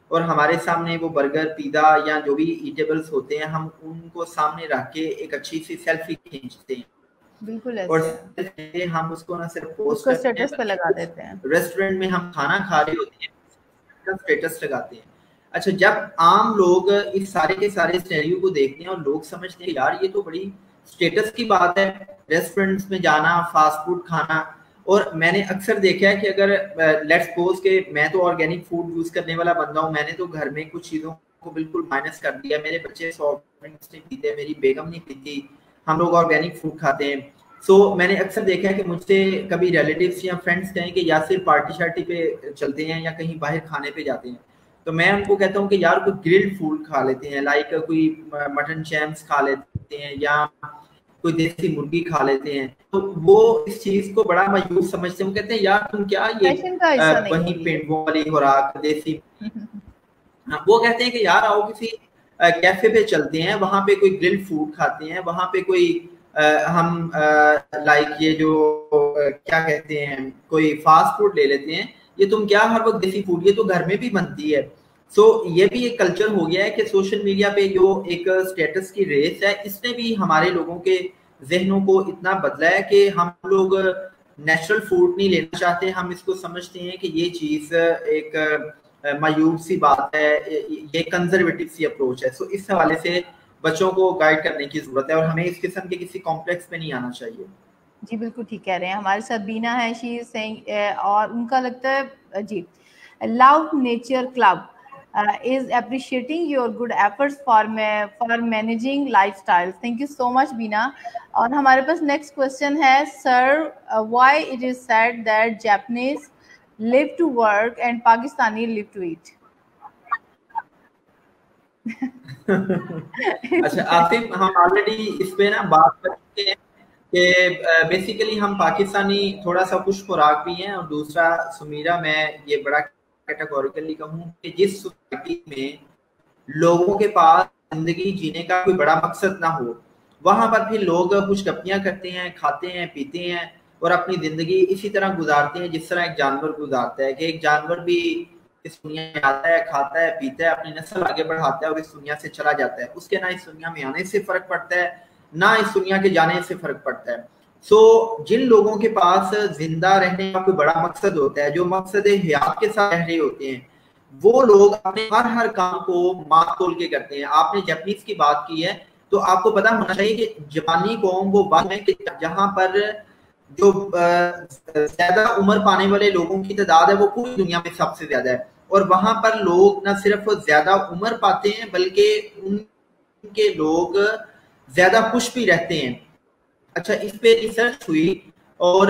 اور ہمارے سامنے وہ برگر پیزا یا جو بھی ایٹیبلس ہوتے ہیں ہم ان کو سامنے رکھ کے ایک اچھی سی سیلفی کھینچتے ہیں, بالکل اور ایسے ہم اس کو نہ صرف اس پوسٹ کو کرتے ہیں اسٹیٹس پہ لگا دیتے ہیں. بلکہ ریسٹورینٹ میں ہم کھانا کھا رہے ہوتے ہیں کا اسٹیٹس لگاتے ہیں. اچھا, جب عام لوگ اس سارے کے سارے سینیریو کو دیکھتے ہیں اور لوگ سمجھتے ہیں یار یہ تو بڑی اسٹیٹس کی بات ہے, ریسٹورینٹس میں جانا, فاسٹ فوڈ کھانا. اور میں نے اکثر دیکھا ہے کہ اگر لیٹس سپوز کہ میں تو آرگینک فوڈ یوز کرنے والا بندہ ہوں, میں نے تو گھر میں کچھ چیزوں کو بالکل مائنس کر دیا, میرے بچے سافٹ ڈرنکس نہیں پیتے, میری بیگم نہیں پیتی, ہم لوگ آرگینک فوڈ کھاتے ہیں. سو میں نے اکثر دیکھا ہے کہ مجھ سے کبھی ریلیٹیوس یا فرینڈس کہیں کہ یا صرف پارٹی شارٹی پہ چلتے ہیں یا کہیں باہر کھانے پہ جاتے ہیں, تو میں ان کو کہتا ہوں کہ یار کوئی گرلڈ فوڈ کھا لیتے ہیں, لائک کوئی مٹن چیمس کھا لیتے ہیں یا کوئی دیسی مرغی کھا لیتے ہیں. تو وہ اس چیز کو بڑا مایوس سمجھتے ہیں, وہ کہتے ہیں یار تم کیا فیشن کا یہ حصہ نہیں ہے وہیں یہ. پینٹوں والی خوراک دیسی. وہ کہتے ہیں کہ یار آؤ کسی کیفے پہ چلتے ہیں, وہاں پہ کوئی گرلڈ فوڈ کھاتے ہیں, وہاں پہ کوئی ہم لائک یہ جو کیا کہتے ہیں کوئی فاسٹ فوڈ لے لیتے ہیں. یہ تم کیا ہر وقت دیسی فوڈ, یہ تو گھر میں بھی بنتی ہے. سو یہ بھی ایک کلچر ہو گیا ہے کہ سوشل میڈیا پہ جو ایک اسٹیٹس کی ریس ہے, اس نے بھی ہمارے لوگوں کے ذہنوں کو اتنا بدلا ہے کہ ہم لوگ نیچرل فوڈ نہیں لینا چاہتے. ہم اس کو سمجھتے ہیں کہ یہ چیز ایک مایوس سی بات ہے, یہ کنزرویٹو سی اپروچ ہے. سو اس حوالے سے بچوں کو گائیڈ کرنے کی ضرورت ہے, اور ہمیں اس قسم کے کسی کمپلیکس پہ نہیں آنا چاہیے. جی بالکل ٹھیک کہہ رہے ہیں. ہمارے ساتھ بینا ہے, شی از سیئنگ, اور ان کا لگتا ہے جی love nature club is appreciating your good efforts for managing lifestyles. Thank you so much بینا. اور ہمارے پاس نیکسٹ کوشچن ہے, سر why it is said that Japanese live to work and Pakistani live to eat? اچھا آصف, ہم already اس پہ نا بات کر چکے ہیں کہ بیسیکلی ہم پاکستانی تھوڑا سا خوش خوراک بھی ہیں, اور دوسرا سمیرا میں یہ بڑا کیٹیگوریکلی کہوں کہ جس سوسائٹی میں لوگوں کے پاس زندگی جینے کا کوئی بڑا مقصد نہ ہو, وہاں پر بھی لوگ خوش گپیاں کرتے ہیں, کھاتے ہیں, پیتے ہیں, اور اپنی زندگی اسی طرح گزارتے ہیں جس طرح ایک جانور گزارتا ہے. کہ ایک جانور بھی اس دنیا میں آتا ہے, کھاتا ہے, پیتا ہے, اپنی نسل آگے بڑھاتا ہے اور اس دنیا سے چلا جاتا ہے. اس کے نہ اس دنیا میں آنے سے فرق پڑتا ہے, نہ اس دنیا کے جانے سے فرق پڑتا ہے. سو جن لوگوں کے پاس زندہ رہنے کا کوئی بڑا مقصد ہوتا ہے, جو مقصد حیات کے ساتھ رہ رہے ہوتے ہیں, وہ لوگ اپنے ہر کام کو مات تول کے کرتے ہیں. آپ نے جاپنیز کی بات کی ہے, تو آپ کو پتا ہونا چاہیے کہ جاپانی قوم وہ بات ہے کہ جہاں پر جو زیادہ عمر پانے والے لوگوں کی تعداد ہے وہ پوری دنیا میں سب سے زیادہ ہے, اور وہاں پر لوگ نہ صرف زیادہ عمر پاتے ہیں بلکہ ان کے لوگ زیادہ خوش بھی رہتے ہیں. اچھا, اس پہ ریسرچ ہوئی, اور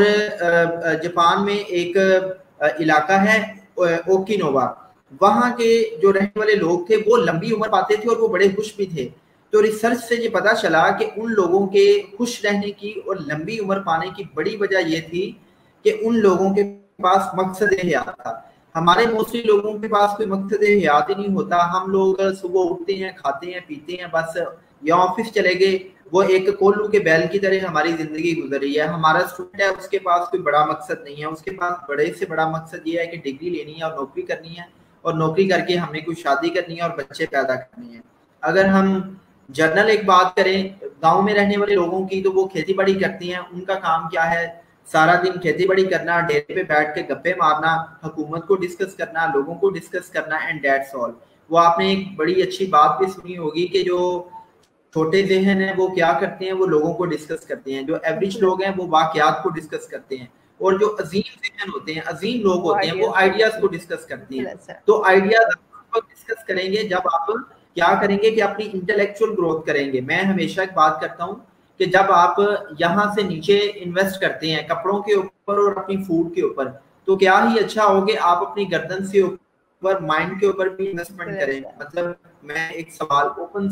جاپان میں ایک علاقہ ہے اوکینووا, وہاں کے جو رہنے والے لوگ تھے وہ لمبی عمر پاتے تھے اور وہ بڑے خوش بھی تھے. تو ریسرچ سے یہ پتا چلا کہ ان لوگوں کے خوش رہنے کی اور لمبی عمر پانے کی بڑی وجہ یہ تھی کہ ان لوگوں کے پاس مقصد حیات تھا. ہمارے موسٹلی لوگوں کے پاس کوئی مقصد حیات ہی نہیں ہوتا. ہم لوگ صبح اٹھتے ہیں, کھاتے ہیں, پیتے ہیں, بس یا آفس چلے گئے, وہ ایک کولو کے بیل کی طرح ہماری زندگی گزر رہی ہے. ہمارا اسٹوڈنٹ ہے, اس کے پاس کوئی بڑا مقصد نہیں ہے, اس کے پاس بڑے سے بڑا مقصد یہ ہے کہ ڈگری لینی ہے اور نوکری کرنی ہے, اور نوکری کر کے ہم نے کوئی شادی کرنی ہے اور بچے پیدا کرنے ہیں. اگر ہم جنرل ایک بات کریں گاؤں میں رہنے والے لوگوں کی, تو وہ کھیتی باڑی کرتی ہیں. ان کا کام کیا ہے, سارا دن کھیتی باڑی کرنا, ڈیرے پہ بیٹھ کے گپے مارنا, حکومت کو ڈسکس کرنا, لوگوں کو ڈسکس کرنا, اینڈ دیٹس آل. وہ آپ نے ایک بڑی اچھی بات بھی سنی ہوگی کہ جو چھوٹے ذہن ہیں وہ کیا کرتے ہیں, وہ لوگوں کو ڈسکس کرتے ہیں. جو ایوریج لوگ ہیں وہ واقعات کو ڈسکس کرتے ہیں, اور جو عظیم ذہن ہوتے ہیں, عظیم لوگ ہوتے ہیں, وہ آئیڈیاز کو ڈسکس کرتے ہیں. تو آئیڈیاز ڈسکس کریں گے جب آپ کیا کریں گے کہ اپنی انٹلیکچوئل گروتھ کریں گے. میں ہمیشہ ایک بات کرتا ہوں کہ جب آپ یہاں سے نیچے انویسٹ کرتے ہیں کپڑوں کے اوپر اور اپنی فوڈ کے اوپر, تو کیا ہی اچھا ہو کہ آپ اپنی گردن سے اوپر مائنڈ کے اوپر بھی انویسٹمنٹ کریں. مطلب میں ایک سوال اوپن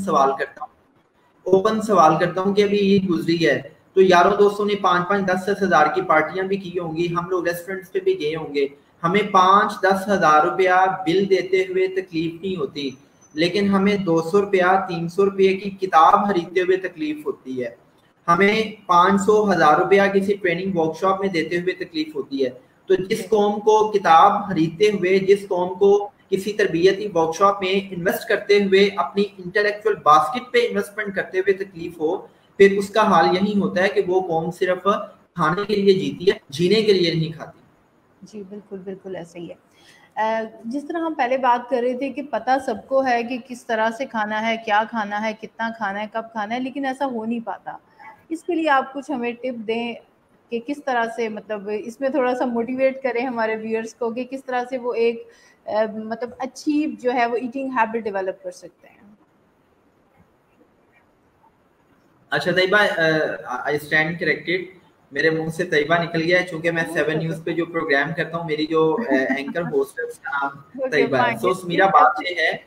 سوال کرتا ہوں کہ ابھی عید گزری ہے, تو یاروں دوستوں نے 5-5 10 ہزار کی پارٹیاں بھی کی ہوں گی, ہم لوگ ریسٹورینٹس پہ بھی گئے ہوں گے. ہمیں 5-10 ہزار روپیہ بل دیتے ہوئے تکلیف نہیں ہوتی, لیکن ہمیں 200 روپیہ 300 روپے کی کتاب خریدتے ہوئے تکلیف ہوتی ہے. ہمیں 500-1000 روپیہ کسی ٹریننگ ورک شاپ میں دیتے ہوئے تکلیف ہوتی ہے. تو جس قوم کو کتاب خریدتے ہوئے, جس قوم کو کسی تربیتی ورکشاپ میں انویسٹ کرتے ہوئے اپنی انٹلیکچوئل باسکٹ پہ انویسٹمنٹ کرتے ہوئے تکلیف ہو، پھر اس کا حال یہی ہوتا ہے کہ وہ قوم صرف کھانے کے لیے جیتی ہے، جینے کے لیے نہیں کھاتی۔ جی بالکل بالکل ایسا ہی ہے۔ جس طرح ہم پہلے بات کر رہے تھے کہ پتہ سب کو ہے کہ کس طرح سے کھانا ہے، کیا کھانا ہے، کتنا کھانا ہے، کب کھانا ہے، لیکن ایسا ہو نہیں پاتا۔ اس کے لیے آپ کچھ ہمیں ٹپ دیں کہ کس طرح سے مطلب اس میں تھوڑا سا موٹیویٹ کریں ہمارے ویورز کو کہ کس طرح سے وہ ایک مطلب اچھی جو ہے وہ ایٹنگ ہیبٹ ڈیولپ کر سکتے ہیں۔ اچھا طیبہ، آئی اسٹینڈ کریکٹڈ، میرے منہ سے طیبہ نکل گیا ہے، چونکہ میں 7 نیوز پہ جو پروگرام کرتا ہوں، میری جو اینکر ہوسٹ ہے اس کا نام طیبہ ہے۔ سو سمیرہ بات یہ ہے،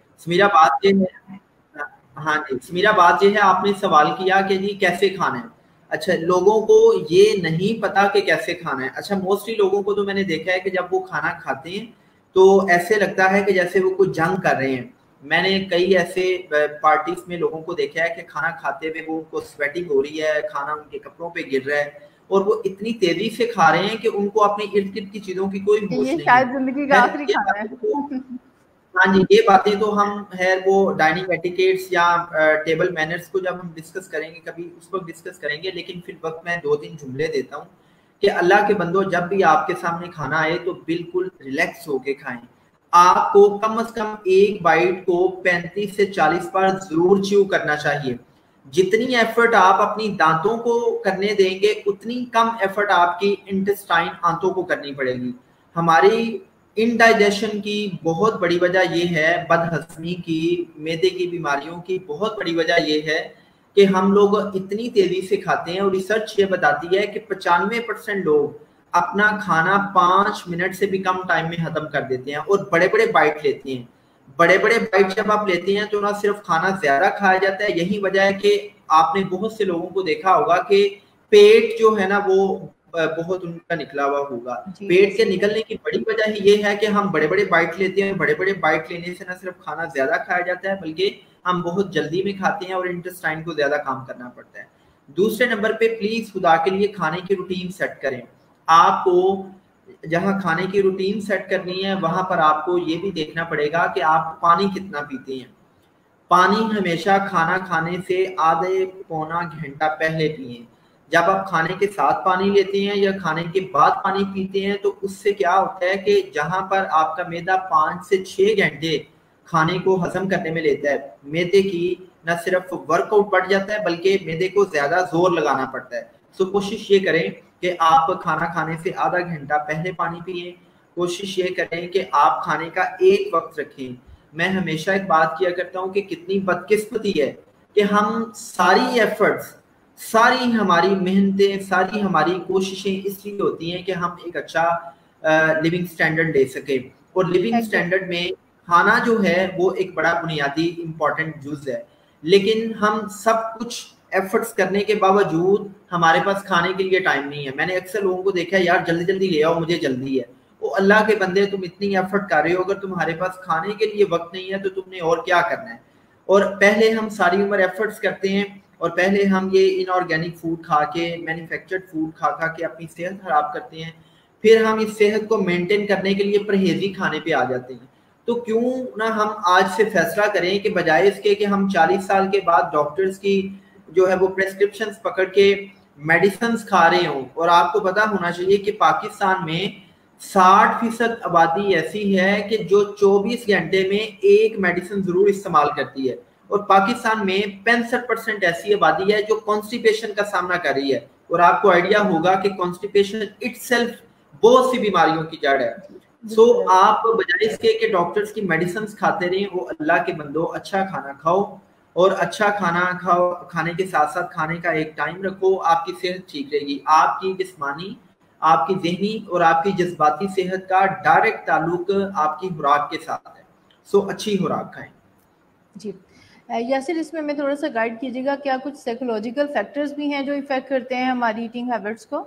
ہاں جی سمیرہ بات یہ ہے، آپ نے سوال کیا کہ جی کیسے کھانا ہے۔ اچھا لوگوں کو یہ نہیں پتا کہ کیسے کھانا ہے۔ اچھا موسٹلی لوگوں کو تو میں نے دیکھا ہے کہ جب وہ کھانا کھاتے ہیں تو ایسے لگتا ہے کہ جیسے وہ کچھ جنگ کر رہے ہیں۔ میں نے کئی ایسے پارٹیز میں لوگوں کو دیکھا ہے کہ کھانا کھاتے ہوئے وہ ان کو سویٹنگ ہو رہی ہے، کھانا ان کے کپڑوں پہ گر رہا ہے، اور وہ اتنی تیزی سے کھا رہے ہیں کہ ان کو اپنے ارد گرد کی چیزوں کی کوئی ہوش یہ نہیں شاید ہے۔ زندگی کا آخری کھانا ہے۔ ہاں جی یہ باتیں تو ہم خیر وہ ڈائننگ ایٹیکیٹس یا ٹیبل مینرز کو جب ہم ڈسکس کریں گے کبھی اس وقت ڈسکس کریں گے، لیکن پھر وقت میں 2-3 جملے دیتا ہوں کہ اللہ کے بندو جب بھی آپ کے سامنے کھانا آئے تو بالکل ریلیکس ہو کے کھائیں۔ آپ کو کم از کم ایک بائٹ کو 35 سے 40 بار ضرور چیو کرنا چاہیے۔ جتنی ایفرٹ آپ اپنی دانتوں کو کرنے دیں گے اتنی کم ایفرٹ آپ کی انٹسٹائن آنتوں کو کرنی پڑے گی۔ ہماری انڈائجیشن کی بہت بڑی وجہ یہ ہے، بد ہضمی کی، معدے کی بیماریوں کی بہت بڑی وجہ یہ ہے کہ ہم لوگ اتنی تیزی سے کھاتے ہیں، اور ریسرچ یہ بتاتی ہے کہ 95% لوگ اپنا کھانا 5 منٹ سے بھی کم ٹائم میں ختم کر دیتے ہیں اور بڑے بڑے بائٹ لیتے ہیں۔ بڑے بڑے بائٹ جب آپ لیتے ہیں تو نہ صرف کھانا زیادہ کھایا جاتا ہے، یہی وجہ ہے کہ آپ نے بہت سے لوگوں کو دیکھا ہوگا کہ پیٹ جو ہے نا وہ بہت ان کا نکلا ہوا ہوگا۔ پیٹ کے نکلنے کی بڑی وجہ ہی یہ ہے کہ ہم بڑے بڑے بائٹ لیتے ہیں۔ بڑے بڑے بائٹ لینے سے نہ صرف کھانا زیادہ کھایا جاتا ہے بلکہ ہم بہت جلدی میں کھاتے ہیں اور انٹسٹائن کو زیادہ کام کرنا پڑتا ہے۔ دوسرے نمبر پہ پلیز خدا کے لیے کھانے کی روٹین سیٹ کریں۔ آپ کو جہاں کھانے کی روٹین سیٹ کرنی ہے وہاں پر آپ کو یہ بھی دیکھنا پڑے گا کہ آپ پانی کتنا پیتے ہیں۔ پانی ہمیشہ کھانا کھانے سے آدھے پونا گھنٹہ پہلے پئیں۔ جب آپ کھانے کے ساتھ پانی لیتے ہیں یا کھانے کے بعد پانی پیتے ہیں تو اس سے کیا ہوتا ہے کہ جہاں پر آپ کا معدہ 5 سے 6 گھنٹے کھانے کو ہضم کرنے میں لیتا ہے، معدے کی نہ صرف ورک آؤٹ بڑھ جاتا ہے بلکہ معدے کو زیادہ زور لگانا پڑتا ہے۔ سو کوشش یہ کریں کہ آپ کھانا کھانے سے آدھا گھنٹہ پہلے پانی پئیں۔ کوشش یہ کریں کہ آپ کھانے کا ایک وقت رکھیں۔ میں ہمیشہ ایک بات کیا کرتا ہوں کہ کتنی بدقسمتی ہے کہ ہم ساری ایفرٹس، ساری ہماری محنتیں، ساری ہماری کوششیں اس لیے ہوتی ہیں کہ ہم ایک اچھا لیونگ سٹینڈرڈ لے سکیں، اور لیونگ سٹینڈرڈ میں کھانا جو ہے وہ ایک بڑا بنیادی امپورٹنٹ جز ہے، لیکن ہم سب کچھ ایفرٹس کرنے کے باوجود ہمارے پاس کھانے کے لیے ٹائم نہیں ہے۔ میں نے اکثر لوگوں کو دیکھا ہے یار جلدی جلدی لے آؤ مجھے جلدی ہے۔ وہ اللہ کے بندے تم اتنی ایفرٹ کر رہے ہو، اگر تمہارے پاس کھانے کے لیے وقت نہیں ہے تو تم نے اور کیا کرنا ہے؟ اور پہلے ہم ساری عمر ایفرٹس کرتے ہیں اور پہلے ہم یہ ان آرگینک فوڈ کھا کے، مینوفیکچرڈ فوڈ کھا کھا کے اپنی صحت خراب کرتے ہیں، پھر ہم اس صحت کو مینٹین کرنے کے لیے پرہیزی کھانے پہ آ جاتے ہیں۔ تو کیوں نہ ہم آج سے فیصلہ کریں کہ بجائے اس کے کہ ہم 40 سال کے بعد ڈاکٹرز کی جو ہے وہ پریسکرپشنز پکڑ کے میڈیسنز کھا رہے ہوں، اور آپ کو پتا ہونا چاہیے کہ پاکستان میں 60% آبادی ایسی ہے کہ جو 24 گھنٹے میں ایک میڈیسن ضرور استعمال کرتی ہے، اور پاکستان میں 65% ایسی آبادی ہے جو کانسٹیپیشن کا سامنا کر رہی ہے، اور آپ کو آئیڈیا ہوگا کہ کانسٹیپیشن اٹ سیلف بہت سی بیماریوں کی جڑ ہے۔ سو آپ بجائے اس کے کہ ڈاکٹرز کی میڈیسنز کھاتے رہیں، وہ اللہ کے بندو اچھا کھانا کھاؤ، اور اچھا کھانا کھاؤ، کھانے کے ساتھ ساتھ کھانے کا ایک ٹائم رکھو، آپ کی صحت ٹھیک رہے گی۔ آپ کی جسمانی، آپ کی ذہنی اور آپ کی جذباتی صحت کا ڈائریکٹ تعلق آپ کی خوراک کے ساتھ ہے۔ سو اچھی خوراک کھائیں۔ جی یاسر، اس میں ہمیں تھوڑا سا گائیڈ کیجیے گا، کیا کچھ سائیکولوجیکل فیکٹرز بھی ہیں جو افیکٹ کرتے ہیں ہماری ایٹنگ ہیبٹس کو؟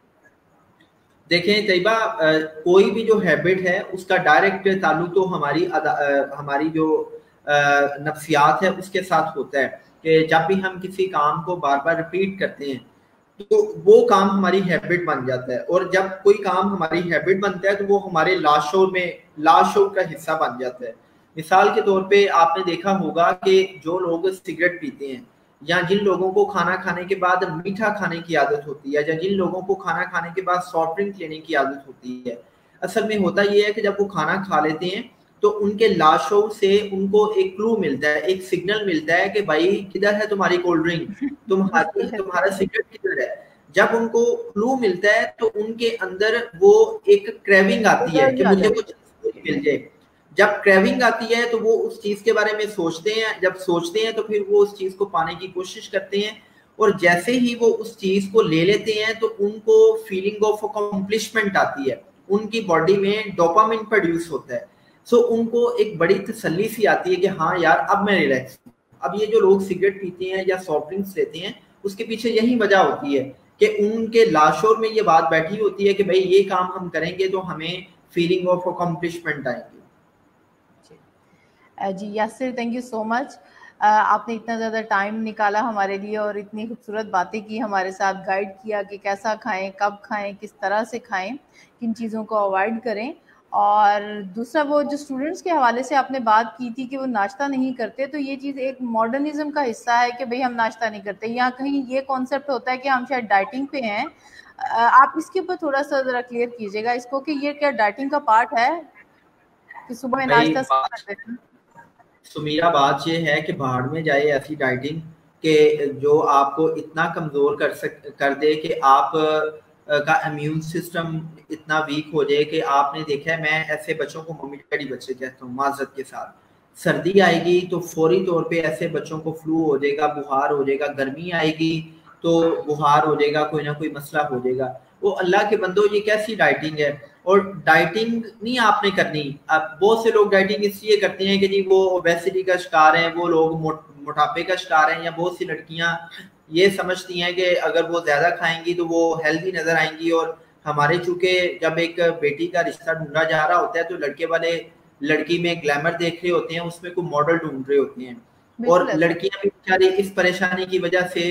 دیکھیں طیبہ، کوئی بھی جو ہیبٹ ہے اس کا ڈائریکٹ تعلق تو ہماری جو نفسیات ہے اس کے ساتھ ہوتا ہے، کہ جب بھی ہم کسی کام کو بار بار ریپیٹ کرتے ہیں تو وہ کام ہماری ہیبٹ بن جاتا ہے, اور جب کوئی کام ہماری ہیبٹ بنتا ہے تو وہ ہمارے لاشعور کا حصہ بن جاتا ہے. مثال کے طور پہ آپ نے دیکھا ہوگا کہ جو لوگ سگریٹ پیتے ہیں, یا جن لوگوں کو کھانا کھانے کے بعد میٹھا کھانے کی عادت ہوتی ہے, یا جن لوگوں کو کھانا کھانے کے بعد سافٹ ڈرنک لینے کی عادت ہوتی ہے, اصل میں ہوتا یہ ہے کہ جب وہ کھانا کھا لیتے ہیں تو ان کے لاشعور سے ان کو ایک کلو ملتا ہے, ایک سگنل ملتا ہے کہ بھائی کدھر ہے تمہاری کولڈ ڈرنک, تمہارا سگریٹ کدھر ہے. جب ان کو کلو ملتا ہے تو ان کے اندر وہ ایک کریونگ آتی ہے کہ مجھے کچھ مل جائے. جب کریونگ آتی ہے تو وہ اس چیز کے بارے میں سوچتے ہیں, جب سوچتے ہیں تو پھر وہ اس چیز کو پانے کی کوشش کرتے ہیں, اور جیسے ہی وہ اس چیز کو لے لیتے ہیں تو ان کو فیلنگ آف اکمپلشمنٹ آتی ہے, ان کی باڈی میں ڈوپامن پروڈیوس ہوتا ہے. سو ان کو ایک بڑی تسلی سی آتی ہے کہ ہاں یار اب میں ریلیکس ہوں. اب یہ جو لوگ سگریٹ پیتے ہیں یا سافٹ ڈرنکس لیتے ہیں اس کے پیچھے یہی وجہ ہوتی ہے کہ ان کے لاشعور میں یہ بات بیٹھی ہوتی ہے کہ بھائی یہ کام ہم کریں گے تو ہمیں فیلنگ آف اکمپلشمنٹ آئے گی. جی Yasir, thank you so much. آپ نے اتنا زیادہ ٹائم نکالا ہمارے لیے اور اتنی خوبصورت باتیں کی, ہمارے ساتھ گائیڈ کیا کہ کیسا کھائیں, کب کھائیں, کس طرح سے کھائیں, کن چیزوں کو اوائڈ کریں. اور دوسرا وہ جو اسٹوڈنٹس کے حوالے سے آپ نے بات کی تھی کہ وہ ناشتہ نہیں کرتے, تو یہ چیز ایک ماڈرنزم کا حصہ ہے کہ بھئی ہم ناشتہ نہیں کرتے, یا کہیں یہ کانسیپٹ ہوتا ہے کہ ہم شاید ڈائٹنگ پہ ہیں. آپ اس کے اوپر تھوڑا سا ذرا کلیئر کیجیے گا اس کو کہ یہ کیا ڈائٹنگ کا پارٹ ہے کہ صبح میں ناشتہ بھائی سمیرہ بات یہ ہے کہ بھاڑ میں جائے ایسی ڈائٹنگ کہ جو آپ کو اتنا کمزور کر دے کہ آپ کا امیون سسٹم اتنا ویک ہو جائے کہ آپ نے دیکھا ہے, میں ایسے بچوں کو ممی ڈیڈی بچے کہتا ہوں معذرت کے ساتھ, سردی آئے گی تو فوری طور پہ ایسے بچوں کو فلو ہو جائے گا, بخار ہو جائے گا, گرمی آئے گی تو بخار ہو جائے گا, کوئی نہ کوئی مسئلہ ہو جائے گا. وہ اللہ کے بندو یہ کیسی ڈائٹنگ ہے؟ اور ڈائٹنگ نہیں آپ نے کرنی. اب بہت سے لوگ ڈائٹنگ اس لیے کرتے ہیں کہ جی وہ اوبیسٹی کا شکار ہیں, وہ لوگ موٹاپے کا شکار ہیں, یا بہت سی لڑکیاں یہ سمجھتی ہیں کہ اگر وہ زیادہ کھائیں گی تو وہ ہیلدی نظر آئیں گی. اور ہمارے چونکہ جب ایک بیٹی کا رشتہ ڈھونڈا جا رہا ہوتا ہے تو لڑکے والے لڑکی میں گلیمر دیکھ رہے ہوتے ہیں, اس میں کوئی ماڈل ڈھونڈ رہے ہوتے ہیں, اور لڑکیاں بھی بیچاری اس پریشانی کی وجہ سے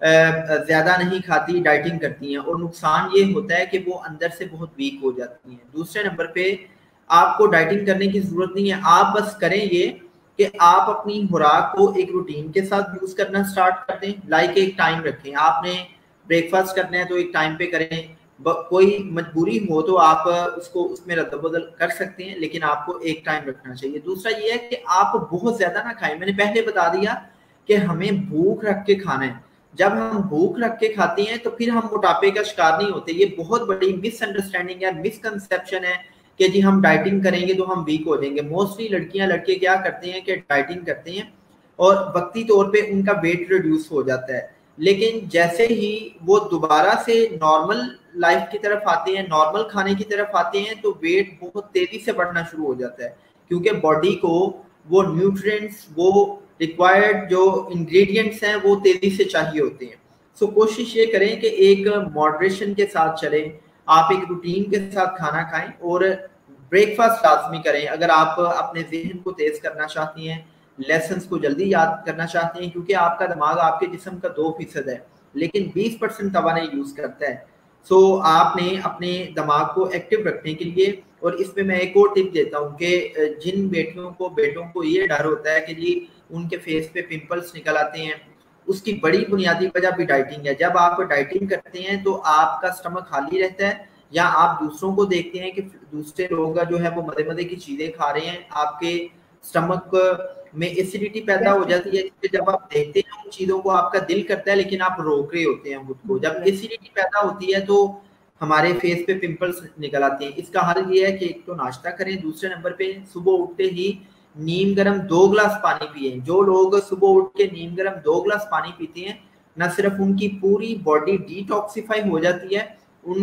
زیادہ نہیں کھاتی, ڈائٹنگ کرتی ہیں, اور نقصان یہ ہوتا ہے کہ وہ اندر سے بہت ویک ہو جاتی ہیں. دوسرے نمبر پہ آپ کو ڈائٹنگ کرنے کی ضرورت نہیں ہے, آپ بس کریں یہ کہ آپ اپنی خوراک کو ایک روٹین کے ساتھ یوز کرنا سٹارٹ کر دیں. لائک ایک ٹائم رکھیں, آپ نے بریک فاسٹ کرنا ہے تو ایک ٹائم پہ کریں, کوئی مجبوری ہو تو آپ اس کو اس میں رد و بدل کر سکتے ہیں, لیکن آپ کو ایک ٹائم رکھنا چاہیے. دوسرا یہ ہے کہ آپ بہت زیادہ نہ کھائیں. میں نے پہلے بتا دیا کہ ہمیں بھوک رکھ کے کھانا ہے. جب ہم بھوک رکھ کے کھاتے ہیں تو پھر ہم موٹاپے کا شکار نہیں ہوتے. یہ بہت بڑی مس انڈرسٹینڈنگ ہے, مس کنسیپشن ہے کہ جی ہم ڈائٹنگ کریں گے تو ہم ویک ہو جائیں گے. موسٹلی لڑکیاں لڑکے کیا کرتے ہیں کہ ڈائٹنگ کرتے ہیں اور وقتی طور پہ ان کا ویٹ ریڈیوس ہو جاتا ہے, لیکن جیسے ہی وہ دوبارہ سے نارمل لائف کی طرف آتے ہیں, نارمل کھانے کی طرف آتے ہیں, تو ویٹ بہت تیزی سے بڑھنا شروع ہو جاتا ہے, کیونکہ باڈی کو وہ نیوٹرینٹس, وہ ریکوائرڈ جو انگریڈینٹس ہیں وہ تیزی سے چاہیے ہوتے ہیں. سو کوشش یہ کریں کہ ایک ماڈریشن کے ساتھ چلیں, آپ ایک روٹین کے ساتھ کھانا کھائیں, اور بریک فاسٹ لازمی کریں. اگر آپ اپنے ذہن کو تیز کرنا چاہتی ہیں, لیسنس کو جلدی یاد کرنا چاہتے ہیں, کیونکہ آپ کا دماغ آپ کے جسم کا 2% ہے لیکن 20% توانائی یوز کرتا ہے. سو آپ نے اپنے دماغ کو ایکٹیو رکھنے کے لیے, اور اس پہ میں ایک اور ٹپ دیتا ہوں کہ جن بیٹوں کو یہ ڈر ہوتا ہے کہ جی ان کے فیس پہ پمپلس نکل آتے ہیں, اس کی بڑی بنیادی وجہ بھی ڈائٹنگ ہے. جب آپ ڈائٹنگ کرتے ہیں تو آپ کا سٹمک خالی رہتا ہے, یا آپ دوسروں کو دیکھتے ہیں کہ دوسرے لوگ جو ہے وہ مزے مزے کی چیزیں کھا رہے ہیں, آپ کے سٹمک میں ایسیڈیٹی پیدا ہو جاتی ہے. جب آپ دیکھتے ہیں ان چیزوں کو آپ کا دل کرتا ہے لیکن آپ روک رہے ہوتے ہیں خود کو. جب ایسیڈیٹی پیدا ہوتی ہے تو ہمارے فیس پہ پمپلس نکل آتے ہیں. اس کا حل یہ ہے کہ ایک تو ناشتہ کریں, دوسرے نمبر پہ صبح اٹھتے ہی نیم گرم 2 گلاس پانی پیئیں. جو لوگ صبح اٹھ کے نیم گرم 2 گلاس پانی پیتے ہیں, نہ صرف ان کی پوری باڈی ڈیٹاکسیفائی ہو جاتی ہے,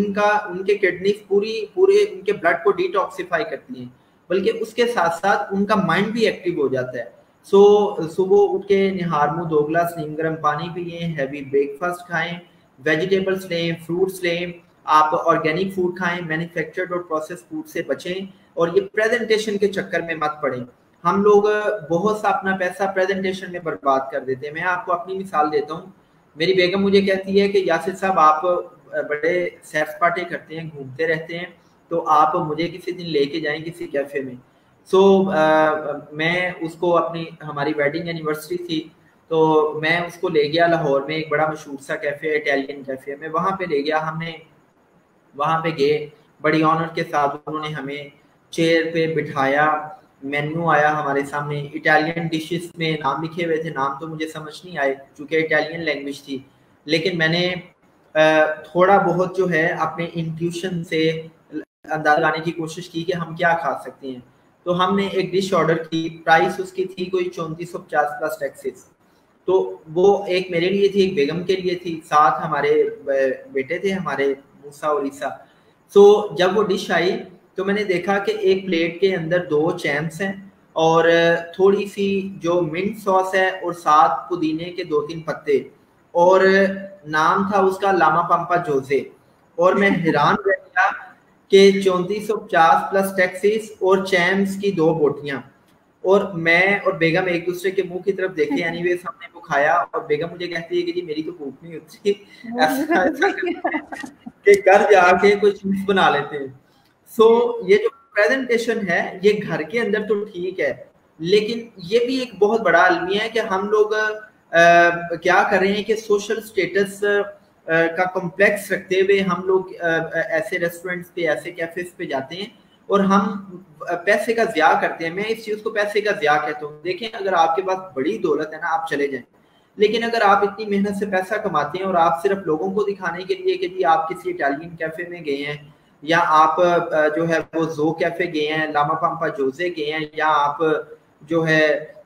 ان کے کڈنیز پورے ان کے بلڈ کو ڈیٹاکسیفائی کرتی ہیں, بلکہ اس کے ساتھ ساتھ ان کا مائنڈ بھی ایکٹیو ہو جاتا ہے. سو صبح اٹھ کے نہار منہ 2 گلاس نیم گرم پانی پئیں, ہیوی بریک فاسٹ کھائیں, ویجیٹیبلس لیں, فروٹس لیں, آپ آرگینک فوڈ کھائیں, مینوفیکچرڈ اور پروسیس فوڈ سے بچیں, اور یہ پریزنٹیشن کے چکر میں مت پڑیں. ہم لوگ بہت سا اپنا پیسہ پریزنٹیشن میں برباد کر دیتے ہیں. میں آپ کو اپنی مثال دیتا ہوں. میری بیگم مجھے کہتی ہے کہ یاسر صاحب آپ بڑے سیر سپاٹے کرتے ہیں, گھومتے رہتے ہیں, تو آپ مجھے کسی دن لے کے جائیں کسی کیفے میں. سو میں اس کو اپنی, ہماری ویڈنگ اینیورسری تھی, تو میں اس کو لے گیا لاہور میں ایک بڑا مشہور سا کیفے, اٹیلین کیفے, میں وہاں پہ لے گیا. ہم نے وہاں پہ گئے, بڑی آنر کے ساتھ انہوں نے ہمیں چیئر پہ بٹھایا, مینیو آیا ہمارے سامنے, اٹالین ڈشز میں نام لکھے ہوئے تھے, نام تو مجھے سمجھ نہیں آئے چونکہ اٹالین لینگویج تھی, لیکن میں نے تھوڑا بہت جو ہے اپنے انٹیوشن سے اندازہ لگانے کی کوشش کی کہ ہم کیا کھا سکتے ہیں. تو ہم نے ایک ڈش آرڈر کی, پرائس اس کی تھی کوئی 3450 پلس ٹیکسز. تو وہ ایک میرے لیے تھی, ایک بیگم کے لیے تھی, ساتھ ہمارے بیٹے تھے ہمارے موسیٰ اور عیسیٰ. سو جب وہ ڈش آئی تو میں نے دیکھا کہ ایک پلیٹ کے اندر 2 چیمپس ہیں اور تھوڑی سی جو منٹ سوس ہے, اور ساتھ پودینے کے 2-3 پتے, اور نام تھا اس کا لاما پمپا جوزے. اور میں حیران رہ گیا کہ 3450 پلس ٹیکسیز اور چیمپس کی 2 بوٹیاں, اور میں اور بیگم ایک دوسرے کے منہ کی طرف دیکھے. اینی ویز ہم نے وہ کھایا, اور بیگم مجھے کہتی ہے کہ جی میری تو بھوک نہیں ہوتی, ایسا کہ گھر جا کے کوئی چیز بنا لیتے ہیں. سو یہ جو پریزنٹیشن ہے یہ گھر کے اندر تو ٹھیک ہے, لیکن یہ بھی ایک بہت بڑا المیہ ہے کہ ہم لوگ کیا کر رہے ہیں کہ سوشل سٹیٹس کا کمپلیکس رکھتے ہوئے ہم لوگ ایسے ریسٹورینٹس پہ, ایسے کیفیز پہ جاتے ہیں اور ہم پیسے کا ضیاع کرتے ہیں. میں اس چیز کو پیسے کا ضیاع کہتا ہوں. دیکھیں اگر آپ کے پاس بڑی دولت ہے نا, آپ چلے جائیں, لیکن اگر آپ اتنی محنت سے پیسہ کماتے ہیں اور آپ صرف لوگوں کو دکھانے کے لیے کہ جی آپ کسی اٹالین کیفے میں گئے ہیں, یا آپ جو ہے وہ زو کیفے گئے ہیں, لاما پمپا جوزے گئے ہیں, یا آپ جو ہے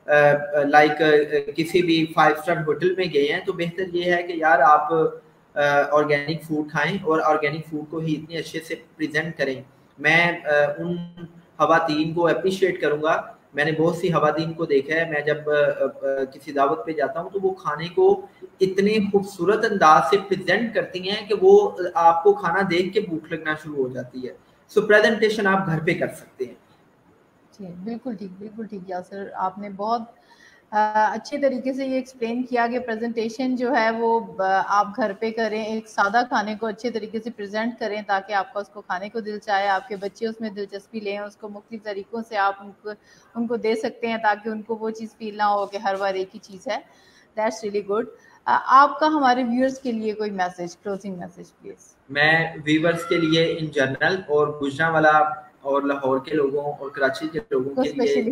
لائک کسی بھی 5 اسٹار ہوٹل میں گئے ہیں, تو بہتر یہ ہے کہ یار آپ آرگینک فوڈ کھائیں اور آرگینک فوڈ کو ہی اتنے اچھے سے پریزنٹ کریں. میں ان خواتین کو اپریشیٹ کروں گا. میں نے بہت سی خواتین کو دیکھا ہے, میں جب کسی دعوت پہ جاتا ہوں تو وہ کھانے کو اتنے خوبصورت انداز سے پریزنٹ کرتی ہیں کہ وہ آپ کو کھانا دیکھ کے بھوک لگنا شروع ہو جاتی ہے. سو پریزنٹیشن آپ گھر پہ کر سکتے ہیں. جی بالکل ٹھیک, بالکل ٹھیک یاسر, آپ نے بہت اچھے طریقے سے یہ ایکسپلین کیا کہ پریزنٹیشن جو ہے وہ آپ گھر پہ کریں, ایک سادہ کھانے کو اچھے طریقے سے پریزنٹ کریں تاکہ آپ کا اس کو کھانے کو دل چاہے, آپ کے بچے اس میں دلچسپی لیں, اس کو مختلف طریقوں سے آپ ان کو دے سکتے ہیں تاکہ ان کو وہ چیز فیل نہ ہو کہ ہر بار ایک ہی چیز ہے. That's really good. آپ کا ہمارے ویورز کے لیے کوئی میسج, کلوزنگ میسج پلیز. میں ویورز کے لیے ان جنرل اور گجرانوالہ اور لاہور کے لوگوں اور کراچی کے لوگوں کے لیے